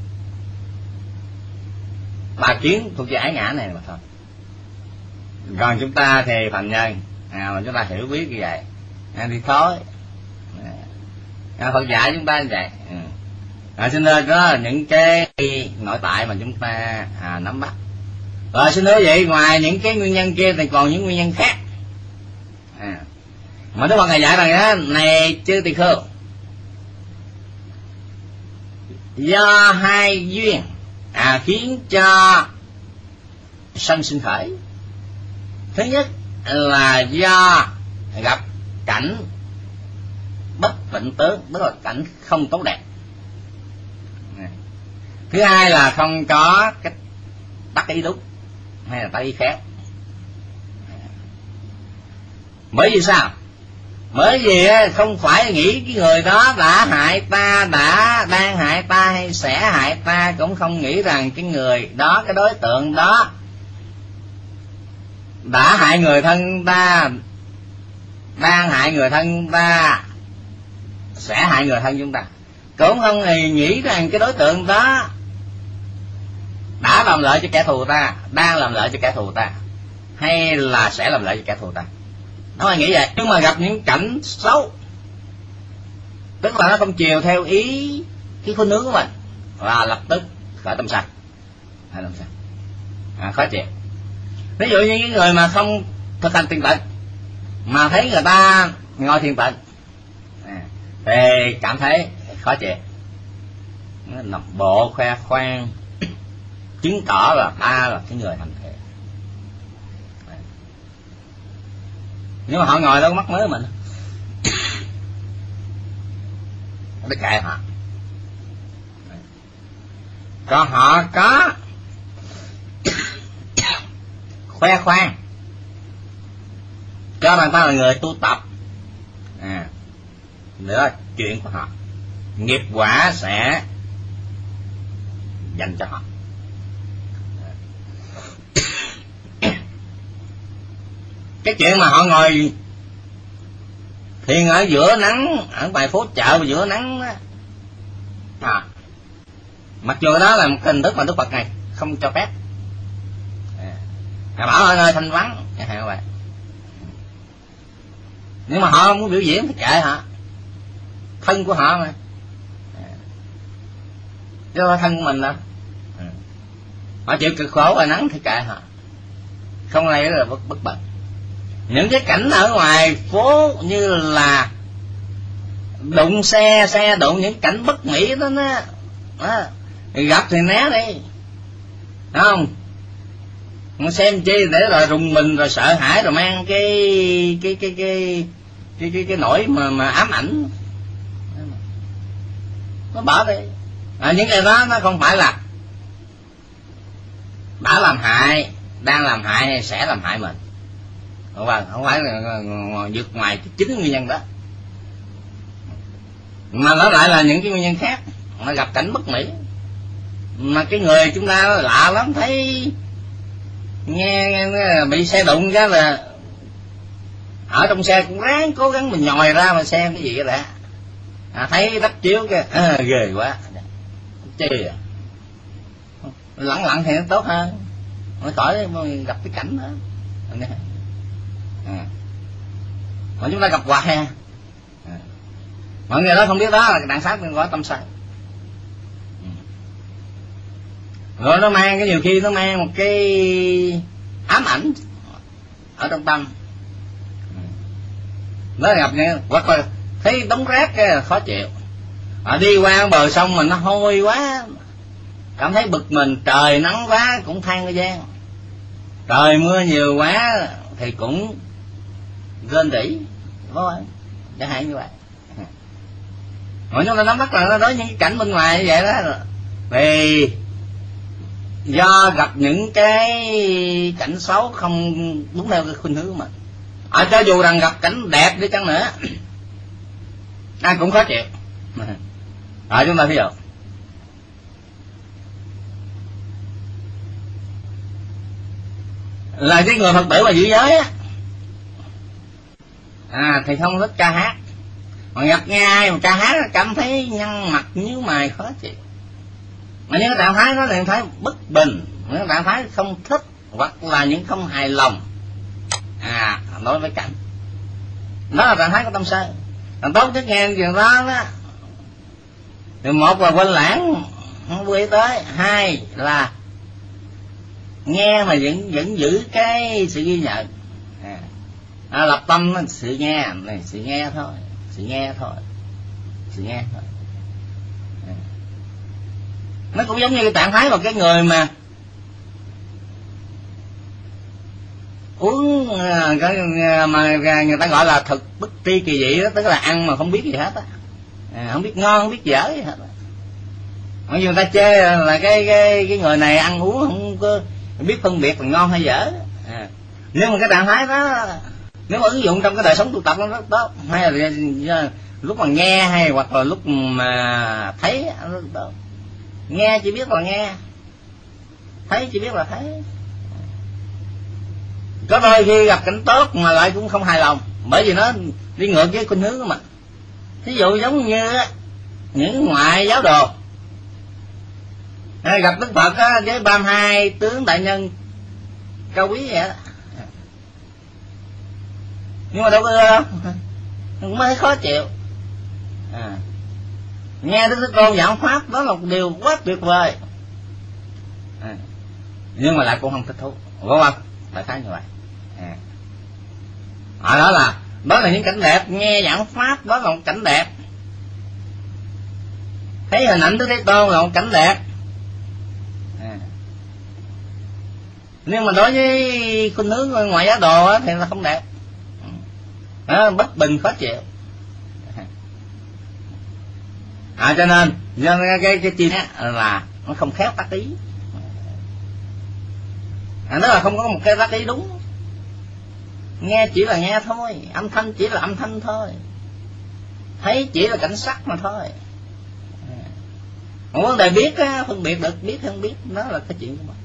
bà kiến thuộc về ái ngã này mà thôi. Còn chúng ta thì phàm nhân, à, mà chúng ta hiểu biết như vậy, à, thì thôi, à, Phật dạy chúng ta như vậy. À, xin ơi, đó là những cái nội tại mà chúng ta à, nắm bắt. Rồi xin nói vậy, ngoài những cái nguyên nhân kia thì còn những nguyên nhân khác. À, mà Đức Phật Ngài dạy rằng đó, này chư tỳ khưu, do hai duyên à, khiến cho sanh sinh khởi. Thứ nhất là do gặp cảnh bất tịnh tướng, tức là cảnh không tốt đẹp. Thứ hai là không có cái tác ý đúng hay là tác ý khác. Bởi vì sao? Bởi vì không phải nghĩ cái người đó đã hại ta, đã đang hại ta hay sẽ hại ta, cũng không nghĩ rằng cái người đó, cái đối tượng đó đã hại người thân ta, đang hại người thân ta, sẽ hại người thân chúng ta. Cũng không hề nghĩ rằng cái đối tượng đó đã làm lợi cho kẻ thù ta, đang làm lợi cho kẻ thù ta, hay là sẽ làm lợi cho kẻ thù ta. Nó phải nghĩ vậy. Nhưng mà gặp những cảnh xấu, tức là nó không chiều theo ý cái khuynh hướng của mình, và lập tức khởi tâm sân, khởi tâm sân, à, khó chịu. Ví dụ như những người mà không thực hành thiền tịnh, mà thấy người ta ngồi thiền tịnh, à, thì cảm thấy khó chịu, nằm bộ khoe khoang, chứng tỏ là ta là cái người hành thiện. Nhưng mà họ ngồi đâu có mắc mớ mình, nó kệ họ. còn họ có khoe khoang cho người ta là người tu tập, à, nữa chuyện của họ, nghiệp quả sẽ dành cho họ. Cái chuyện mà họ ngồi thiền ở giữa nắng, ở ngoài phố chợ giữa nắng đó, à, mặc dù đó là một hình thức mà Đức Phật này không cho phép, à, bảo ở nơi thanh vắng chẳng hạn vậy, nhưng mà họ không muốn biểu diễn thì kệ họ, thân của họ mà, chứ không phải thân của mình đâu. Họ chịu cực khổ và nắng thì kệ họ, không này là bất bất bận. Những cái cảnh ở ngoài phố như là đụng xe, xe đụng những cảnh bất mỹ đó, nó, đó. Gặp thì né đi, đúng không? Không xem chi để rồi rùng mình rồi sợ hãi rồi mang cái cái cái cái cái cái, cái nỗi mà mà ám ảnh nó bỏ đi. À, những cái đó nó không phải là đã làm hại, đang làm hại hay sẽ làm hại mình, không phải, không phải là vượt ngoài cái chính nguyên nhân đó, mà nó lại là những cái nguyên nhân khác. Nó gặp cảnh bất mỹ mà cái người chúng ta lạ lắm, thấy nghe, nghe bị xe đụng cái là ở trong xe cũng ráng cố gắng mình nhòi ra mà xem cái gì cái đã, à, thấy đắp chiếu cái à, ghê quá chê à. Lặng lặng thì nó tốt hơn, mới khỏi gặp cái cảnh đó. À. Mà chúng ta gặp hoài à. Mọi người đó không biết đó là đạn sát nên có tâm sai. Rồi nó mang cái nhiều khi nó mang một cái ám ảnh ở trong tâm, nó gặp như hoặc là thấy đống rác cái khó chịu, à, đi qua bờ sông mà nó hôi quá cảm thấy bực mình, trời nắng quá cũng than cái gian, trời mưa nhiều quá thì cũng rên rỉ, chẳng hạn như vậy. Mọi chúng ta nắm bắt là nó đối những cái cảnh bên ngoài như vậy đó, vì do gặp những cái cảnh xấu không đúng theo cái khuynh hướng của mình, à, cho dù rằng gặp cảnh đẹp đi chăng nữa ai cũng khó chịu. À, chúng ta ví dụ là cái người Phật tử mà giữ giới á, à, thì không thích ca hát, mà gặp nghe ai mà ca hát cảm thấy nhăn mặt nhíu mày khó chịu, mà những cái trạng thái đó là trạng thái bất bình, những cái trạng thái không thích hoặc là những không hài lòng, à, đối với cảnh đó là trạng thái của tâm sân. Còn tốt nhất nghe chuyện đó đó thì một là quên lãng không vui tới, hai là nghe mà vẫn vẫn giữ cái sự ghi nhận, à, à, lập tâm sự nghe này, sự nghe thôi, sự nghe thôi, sự nghe thôi. À. Nó cũng giống như cái trạng thái của cái người mà uống cái mà người ta gọi là thực bất tri kỳ dị đó, tức là ăn mà không biết gì hết á, à, không biết ngon không biết dở gì hết. Mọi người ta chê là cái cái cái người này ăn uống không có biết phân biệt là ngon hay dở, à, nhưng mà cái trạng thái đó nếu mà ứng dụng trong cái đời sống tu tập nó rất tốt, hay là lúc mà nghe hay hoặc là lúc mà thấy nó rất tốt. Nghe chỉ biết là nghe, thấy chỉ biết là thấy. Có đôi khi gặp cảnh tốt mà lại cũng không hài lòng, bởi vì nó đi ngược với khuynh hướng của mình. Ví dụ giống như những ngoại giáo đồ gặp Đức Phật á, với ba mươi hai tướng đại nhân cao quý vậy đó, nhưng mà đâu có ưa đâu, cũng mới khó chịu. À, nghe Đức Thế Tôn giảng pháp đó là một điều quá tuyệt vời, à, nhưng mà lại cũng không thích thú, đúng không? Đại khái như vậy. À, à, đó là đó là những cảnh đẹp, nghe giảng pháp đó là một cảnh đẹp, thấy hình ảnh Đức Thế Tôn là một cảnh đẹp, à, nhưng mà đối với khuynh hướng ngoại giáo đồ á, thì là không đẹp, à, bất bình khó chịu. À, cho nên do cái cái chi là nó không khéo tác ý. À, nó là không có một cái tác ý đúng. Nghe chỉ là nghe thôi, âm thanh chỉ là âm thanh thôi, thấy chỉ là cảnh sắc mà thôi. Một vấn đề biết á, phân biệt được biết hay không biết, đó là cái chuyện của mình.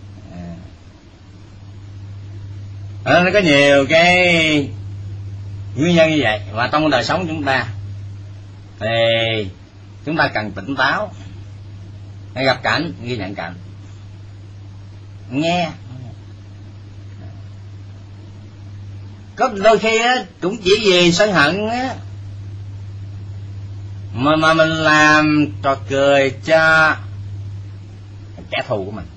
À, nó có nhiều cái nguyên nhân như vậy, và trong đời sống chúng ta thì chúng ta cần tỉnh táo, gặp cảnh ghi nhận cảnh, nghe. Có đôi khi á, cũng chỉ vì sân hận á, mà mà mình làm trò cười cho kẻ thù của mình.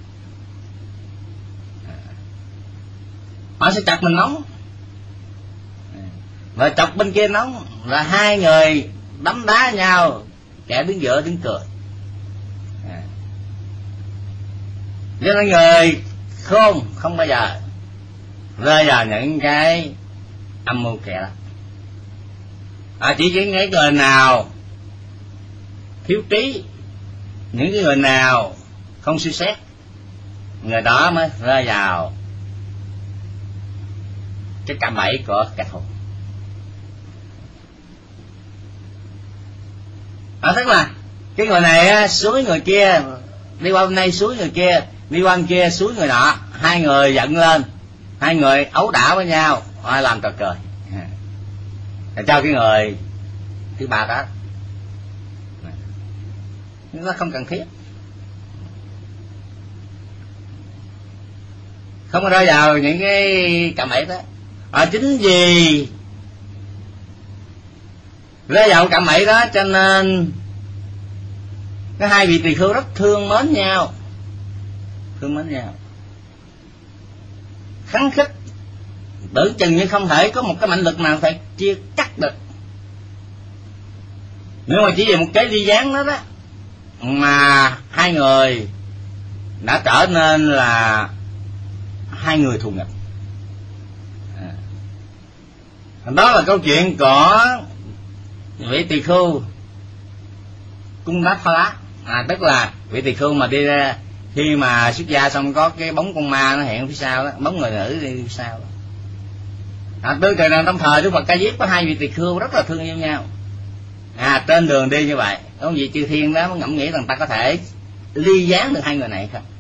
Họ sẽ chọc mình nóng, và chọc bên kia nóng, là hai người đấm đá nhau, kẻ đứng giữa đứng cười. Cho nên người khôn không bao giờ rơi vào những cái âm mưu kẻ đó. À, chỉ chỉ những người nào thiếu trí, những người nào không suy xét, người đó mới rơi vào cái cạm bẫy của kẻ thù. À, tức là cái người này suối người kia, đi qua bên đây suối người kia, đi qua bên kia suối người nọ, hai người giận lên, hai người ấu đả với nhau, ai làm trò cười, để cho cái người thứ ba đó. Nó không cần thiết, không có rơi vào những cái cạm bẫy đó. À, chính vì rơi vào cạm bẫy đó cho nên cái hai vị tỳ khưu rất thương mến nhau, thương mến nhau, khắng khích, tưởng chừng như không thể có một cái mãnh lực nào phải chia cắt được. Nếu mà chỉ về một cái ly gián đó đó mà hai người đã trở nên là hai người thù nghịch. À, đó là câu chuyện của vị tỳ khưu cung đát pha lá. À, tức là vị tỳ khưu mà đi ra, khi mà xuất gia xong có cái bóng con ma nó hiện phía sau đó, bóng người nữ đi phía sau đó. À, tới thời nào trong thời Đức Phật Ca Diếp có hai vị tỳ khưu rất là thương yêu nhau. À, trên đường đi như vậy, có vị chư thiên đó mới ngẫm nghĩ rằng ta có thể ly gián được hai người này không.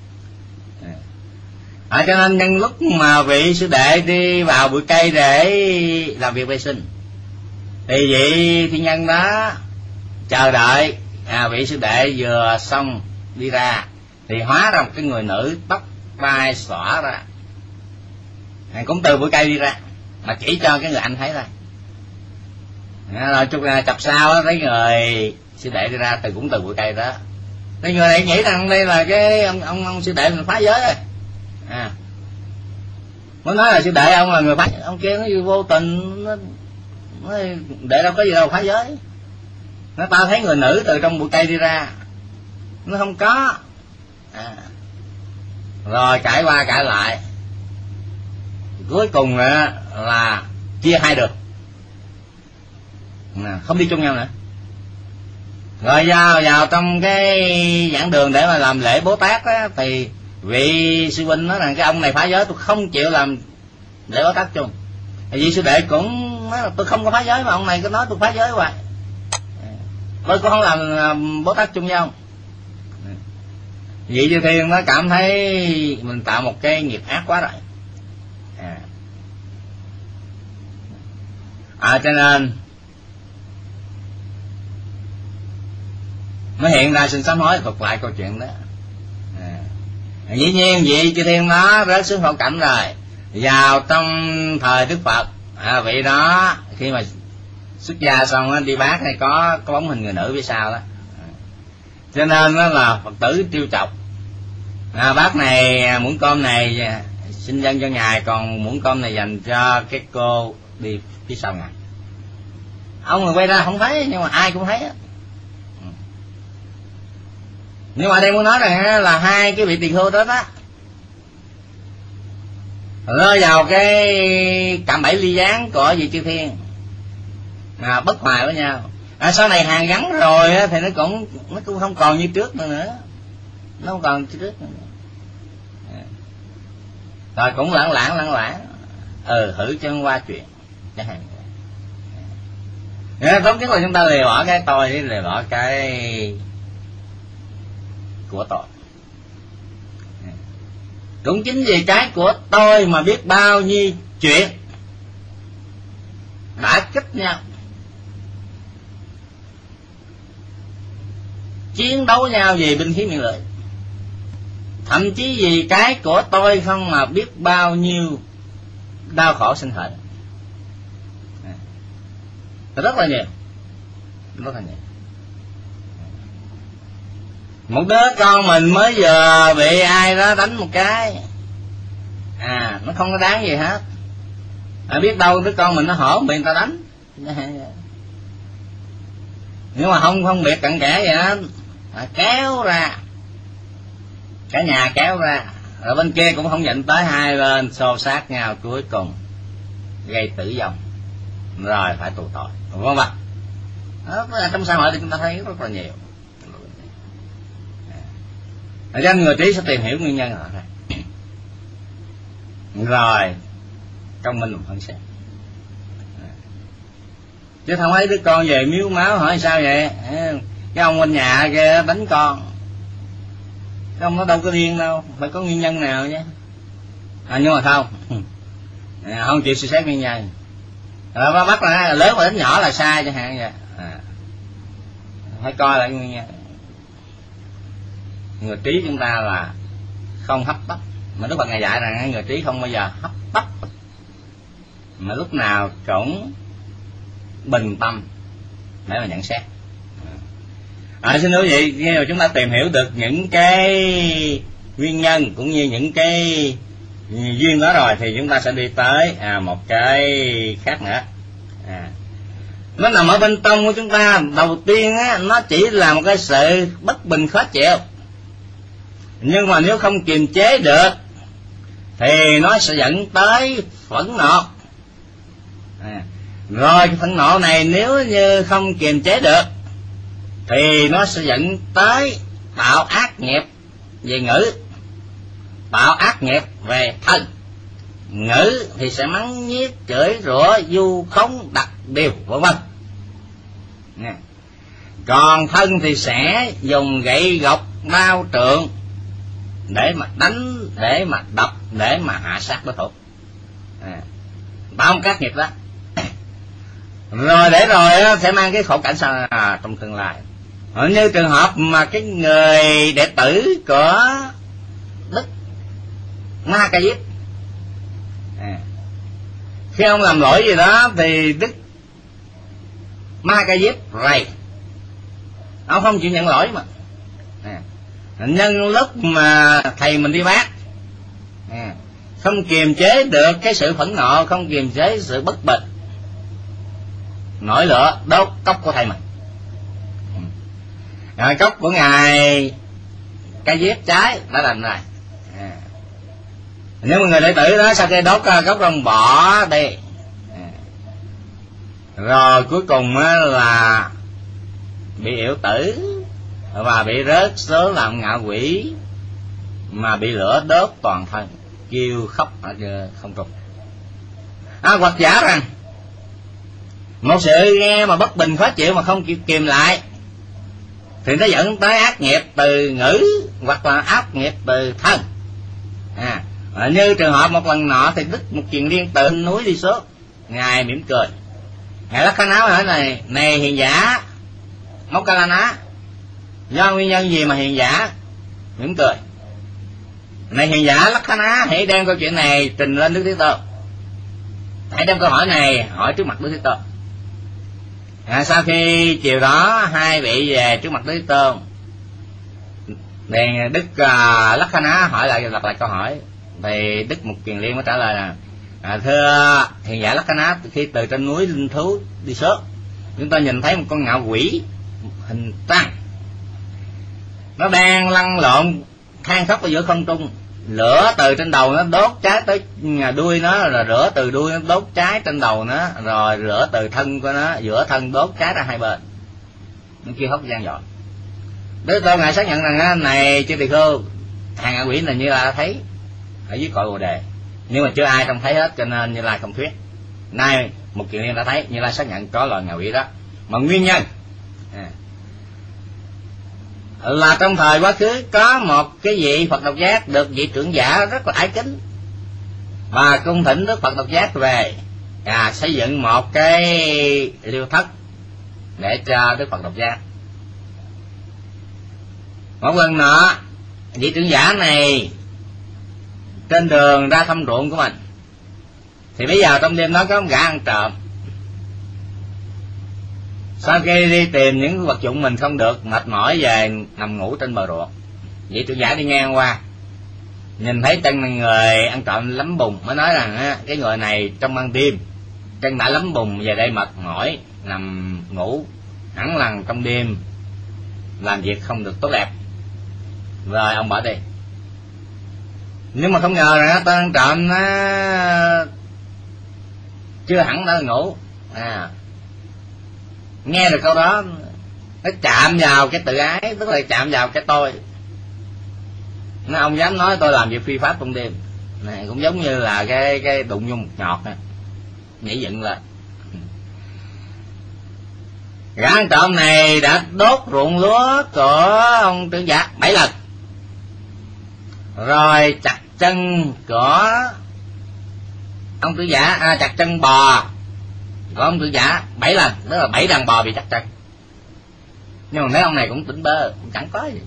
À, cho nên nhân lúc mà vị sư đệ đi vào bụi cây để làm việc vệ sinh, thì vị thiên nhân đó chờ đợi à, vị sư đệ vừa xong đi ra, thì hóa ra một cái người nữ tóc vai xõa ra, à, cũng từ bụi cây đi ra, mà chỉ cho cái người anh thấy thôi. À, rồi chục chập sau đó, thấy người sư đệ đi ra, từ cũng từ bụi cây đó. Cái người này nghĩ rằng đây là cái ông ông, ông sư đệ mình phá giới rồi. À, mới nói là sư đệ ông là người phá, ông kia nó vô tình, nó, nó để đâu có gì đâu phá giới. Nó tao thấy người nữ từ trong bụi cây đi ra, nó không có. À, rồi cãi qua cãi lại, cuối cùng là, là chia hai đường, à, không đi chung nhau nữa. Rồi vào vào trong cái giảng đường để mà làm lễ Bố Tát á, thì vị sư huynh nói rằng cái ông này phá giới, tôi không chịu làm lễ Bố Tát chung. Thì vị sư đệ cũng nói là tôi không có phá giới, mà ông này cứ nói tôi phá giới hoài, tôi cũng không làm, làm Bố Tát chung với ông. Vị chư thiên nó cảm thấy mình tạo một cái nghiệp ác quá rồi. À, à cho nên mới hiện ra xin sám hối thuật lại câu chuyện đó. À, dĩ nhiên vị chư thiên nó rớt xuống hậu cảnh rồi, vào trong thời Đức Phật, à, vị đó khi mà xuất gia xong đi bát hay có có bóng hình người nữ phía sau đó. À, cho nên đó là Phật tử trêu chọc, à, bát này muỗng cơm này xin dâng cho ngài, còn muỗng cơm này dành cho cái cô đi phía sau ngài. Ông người quay ra không thấy, nhưng mà ai cũng thấy á. Nhưng mà đây muốn nói rằng là hai cái vị tỳ khưu đó đó rơi vào cái cạm bẫy ly gián của vị chư thiên, à, bất hòa với nhau. À, sau này hàng gắn rồi thì nó cũng nó cũng không còn như trước nữa nữa. nó không còn trước nữa. Rồi cũng lãng lãng lãng lãng ừ thử chân qua chuyện chẳng hạn. Tốt nhất là chúng ta lìa bỏ cái tôi, lìa bỏ cái của tôi. Cũng chính vì cái của tôi mà biết bao nhiêu chuyện đã kích nhau, chiến đấu nhau về binh khí miệng lưỡi. Thậm chí vì cái của tôi không mà biết bao nhiêu đau khổ sinh khởi. Rất là nhiều, rất là nhiều. Một đứa con mình mới giờ bị ai đó đánh một cái, à nó không có đáng gì hết, à, biết đâu đứa con mình nó hổ bị người ta đánh. Nhưng mà không không biệt cặn kẽ vậy đó, à, kéo ra cả nhà kéo ra, rồi bên kia cũng không nhận tới, hai bên xô xát nhau, cuối cùng gây tử vong, rồi phải tù tội, đúng không ạ? Đó, trong xã hội thì chúng ta thấy rất là nhiều. Cho nên người trí sẽ tìm hiểu nguyên nhân họ ra, rồi công minh phân xét. Chứ không thấy đứa con về miếu máu hỏi sao vậy, cái ông bên nhà kia đánh con, cái ông nó đâu có điên đâu, phải có nguyên nhân nào chứ. À, nhưng mà không, à, không chịu suy xét nguyên nhân, rồi bắt là lớn mà đến nhỏ là sai chẳng hạn vậy. À, phải coi lại nguyên nhân. Người trí chúng ta là không hấp tấp, mà Đức Phật ngài dạy rằng người trí không bao giờ hấp tấp, mà lúc nào cũng bình tâm để mà nhận xét. À, xin quý vị, khi mà chúng ta tìm hiểu được những cái nguyên nhân cũng như những cái duyên đó rồi, thì chúng ta sẽ đi tới à, một cái khác nữa. À, nó nằm ở bên trong của chúng ta. Đầu tiên á, nó chỉ là một cái sự bất bình khó chịu, nhưng mà nếu không kiềm chế được thì nó sẽ dẫn tới phẫn nộ. À, rồi cái phẫn nộ này nếu như không kiềm chế được thì nó sẽ dẫn tới tạo ác nghiệp về ngữ, tạo ác nghiệp về thân. Ngữ thì sẽ mắng nhiếc, chửi rủa, vu khống, đặt điều, vân vân. Còn thân thì sẽ dùng gậy gộc, đao trượng để mà đánh, để mà đập, để mà hạ sát đối thủ. À, tạo các nghiệp đó. Rồi để rồi sẽ mang cái khổ cảnh sao à, trong tương lai. Ở như trường hợp mà cái người đệ tử của Đức Ma Ca Diếp, à, khi ông làm lỗi gì đó thì Đức Ma Ca Diếp rầy, ông không chịu nhận lỗi mà. À, nhân lúc mà thầy mình đi bác, à, không kiềm chế được cái sự phẫn nộ, không kiềm chế sự bất bình, nổi lửa đốt cốc của thầy mình. À, cốc của ngài Ca Diếp cháy đã làm rồi. À, nếu mà người đệ tử đó sau khi đốt cốc rồng bỏ đi, à, rồi cuối cùng là bị yểu tử và bị rớt số làm ngạ quỷ, mà bị lửa đốt toàn thân, kêu khóc ở không trung. À, hoặc giả rằng một sự nghe mà bất bình khó chịu mà không kịp kìm lại thì nó dẫn tới ác nghiệp từ ngữ hoặc là ác nghiệp từ thân. À, như trường hợp một lần nọ thì Đức Mục Kiền Liên từ núi đi xuống, ngài mỉm cười, ngài lắc khá áo hỏi này, này hiền giả Mokkallana, do nguyên nhân gì mà hiền giả mỉm cười? Này hiền giả Lakkhana, hãy đem câu chuyện này trình lên Đức Thế Tôn, hãy đem câu hỏi này hỏi trước mặt Đức Thế Tôn. À, sau khi chiều đó hai vị về trước mặt Đức Thế Tôn, thì Đức uh, Lakkhana hỏi lại lặp lại câu hỏi, thì Đức Mục Kiền Liên mới trả lời là à, thưa hiền giả Lakkhana, khi từ trên núi linh thú đi xuống, chúng ta nhìn thấy một con ngạo quỷ hình trăng, nó đang lăn lộn than khóc ở giữa không trung, lửa từ trên đầu nó đốt cháy tới đuôi nó, rồi lửa từ đuôi nó đốt cháy trên đầu nó, rồi lửa từ thân của nó giữa thân đốt cháy ra hai bên. Nó kêu khóc gian dội. Đức Tôn ngài xác nhận rằng này chư tỳ khưu, hàng ngạ quỷ là Như Lai đã thấy ở dưới cội Bồ Đề, nhưng mà chưa ai không thấy hết, cho nên Như Lai không thuyết. Nay Mục Kiền Liên đã thấy, Như Lai xác nhận có loài ngạ quỷ đó. Mà nguyên nhân à, là trong thời quá khứ có một cái vị Phật Độc Giác được vị trưởng giả rất là ái kính, và cung thỉnh Đức Phật Độc Giác về à, xây dựng một cái liêu thất để cho Đức Phật Độc Giác. Một lần nọ, vị trưởng giả này trên đường ra thăm ruộng của mình, thì bây giờ trong đêm đó có một gã ăn trộm. Sau khi đi tìm những vật dụng mình không được, mệt mỏi về nằm ngủ trên bờ ruộng, vị trưởng giả đi ngang qua, nhìn thấy chân người ăn trộm lấm bùn, mới nói rằng á, cái người này trong ban đêm chân đã lấm bùn về đây mệt mỏi nằm ngủ, hẳn là trong đêm làm việc không được tốt đẹp, rồi ông bỏ đi. Nhưng mà không ngờ rằng tên ăn trộm nó chưa hẳn đã ngủ à, nghe được câu đó nó chạm vào cái tự ái, tức là chạm vào cái tôi. Nó ông dám nói tôi làm việc phi pháp trong đêm này, cũng giống như là cái cái đụng vô một nhọt nè, nhảy dựng lên. Gã ăn trộm này đã đốt ruộng lúa của ông trưởng giả bảy lần, rồi chặt chân của ông trưởng giả à, chặt chân bò của ông trưởng giả bảy lần, tức là bảy đàn bò bị chặt chân. Nhưng mà mấy ông này cũng tỉnh bơ, cũng chẳng có gì.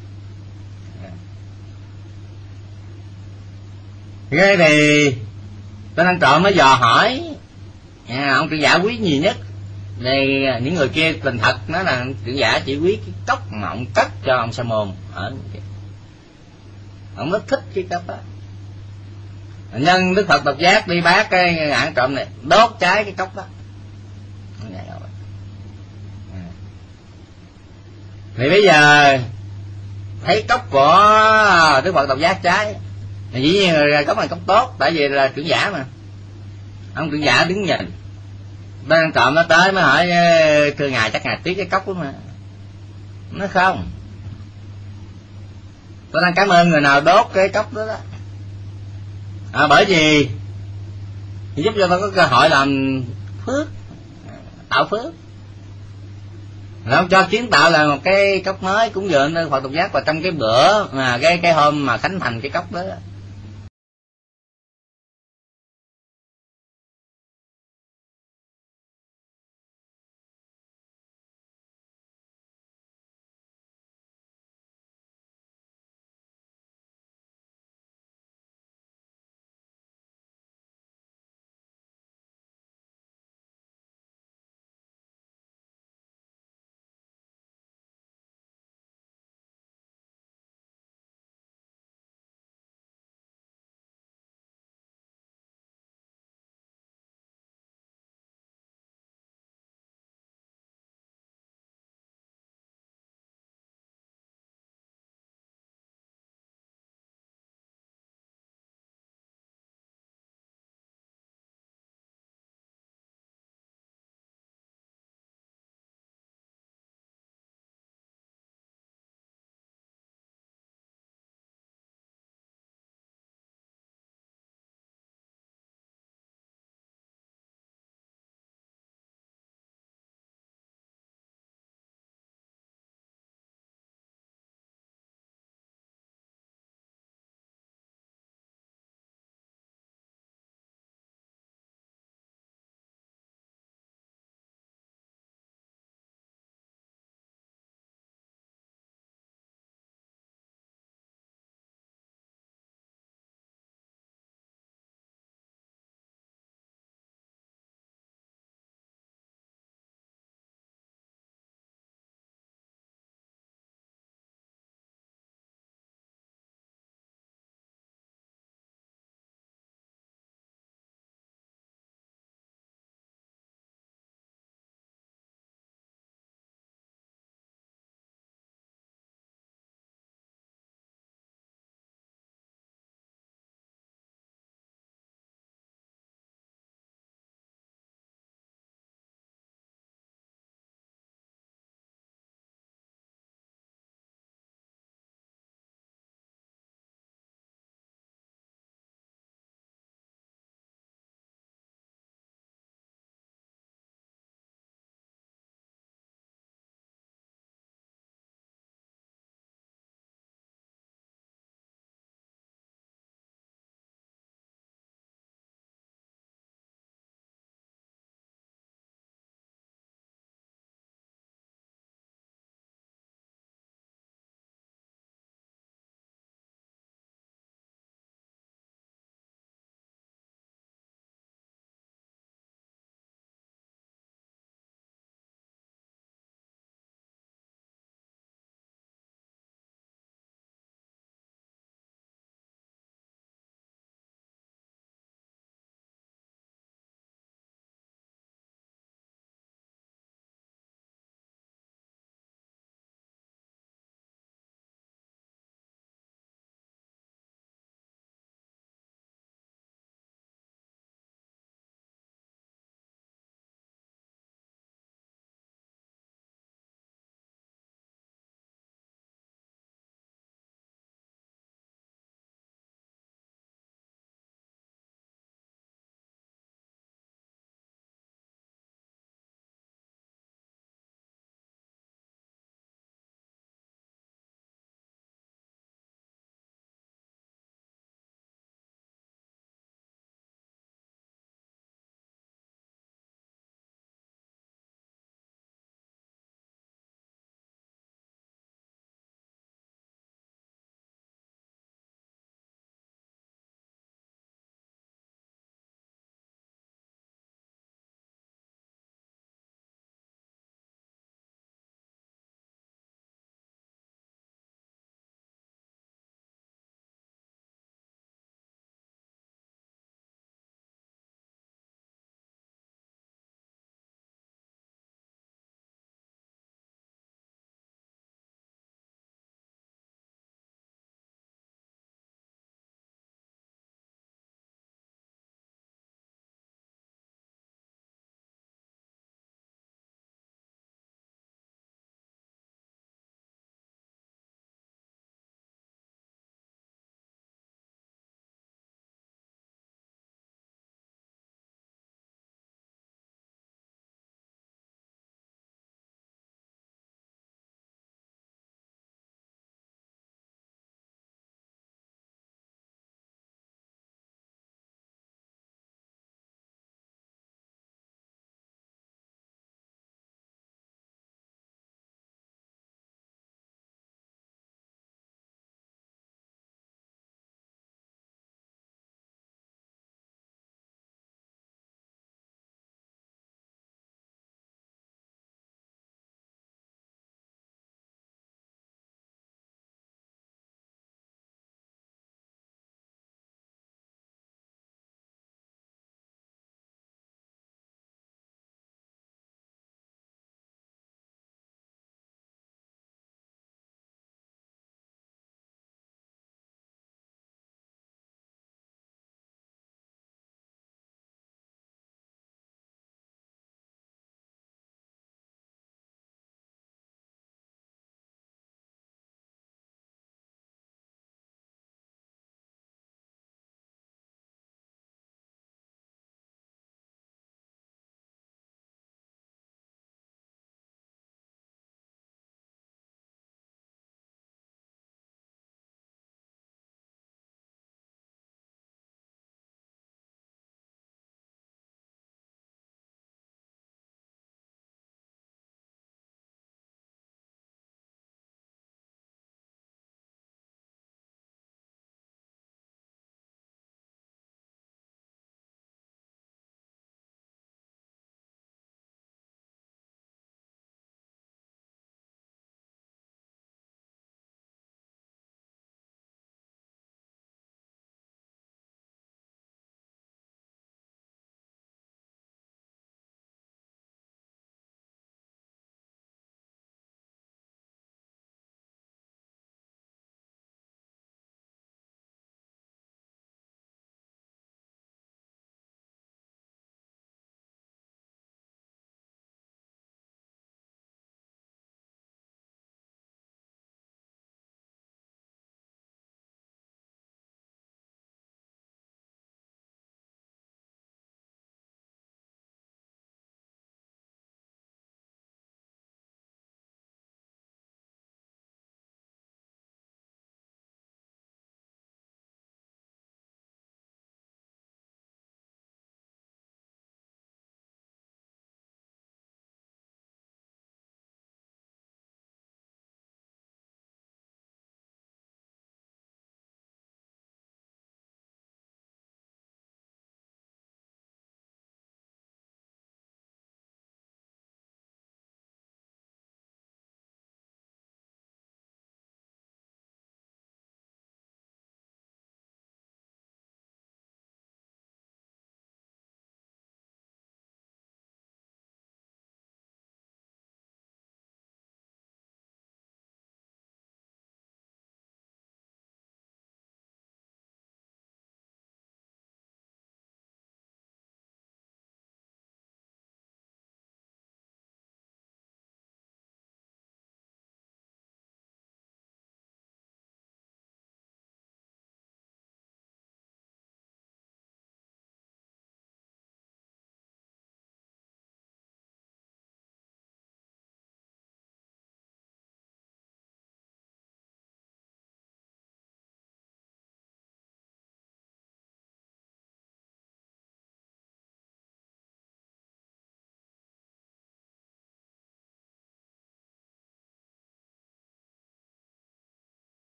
Cái thì tên ăn trộm mới dò hỏi à, ông trưởng giả quý gì nhất. Thì những người kia tình thật nói là trưởng giả chỉ quý cái cốc mà ông cất cho ông Sa Môn ở kia. Ông rất thích cái cốc đó. Nhân Đức Phật Độc Giác đi bác cái ăn trộm này đốt cháy cái cốc đó. Thì bây giờ thấy cốc của Đức Phật Độc Giác cháy, thì dĩ nhiên là cốc này cốc tốt, tại vì là trưởng giả mà. Ông trưởng giả đứng nhìn, bên ăn trộm nó tới mới hỏi thưa ngài chắc ngài tiếc cái cốc đó mà. Nó không, tôi đang cảm ơn người nào đốt cái cốc đó đó à, bởi vì giúp cho tôi có cơ hội làm phước, tạo phước. Rồi ông cho kiến tạo là một cái cốc mới cúng dường Phật Độc Giác, và trong cái bữa mà cái cái hôm mà khánh thành cái cốc đó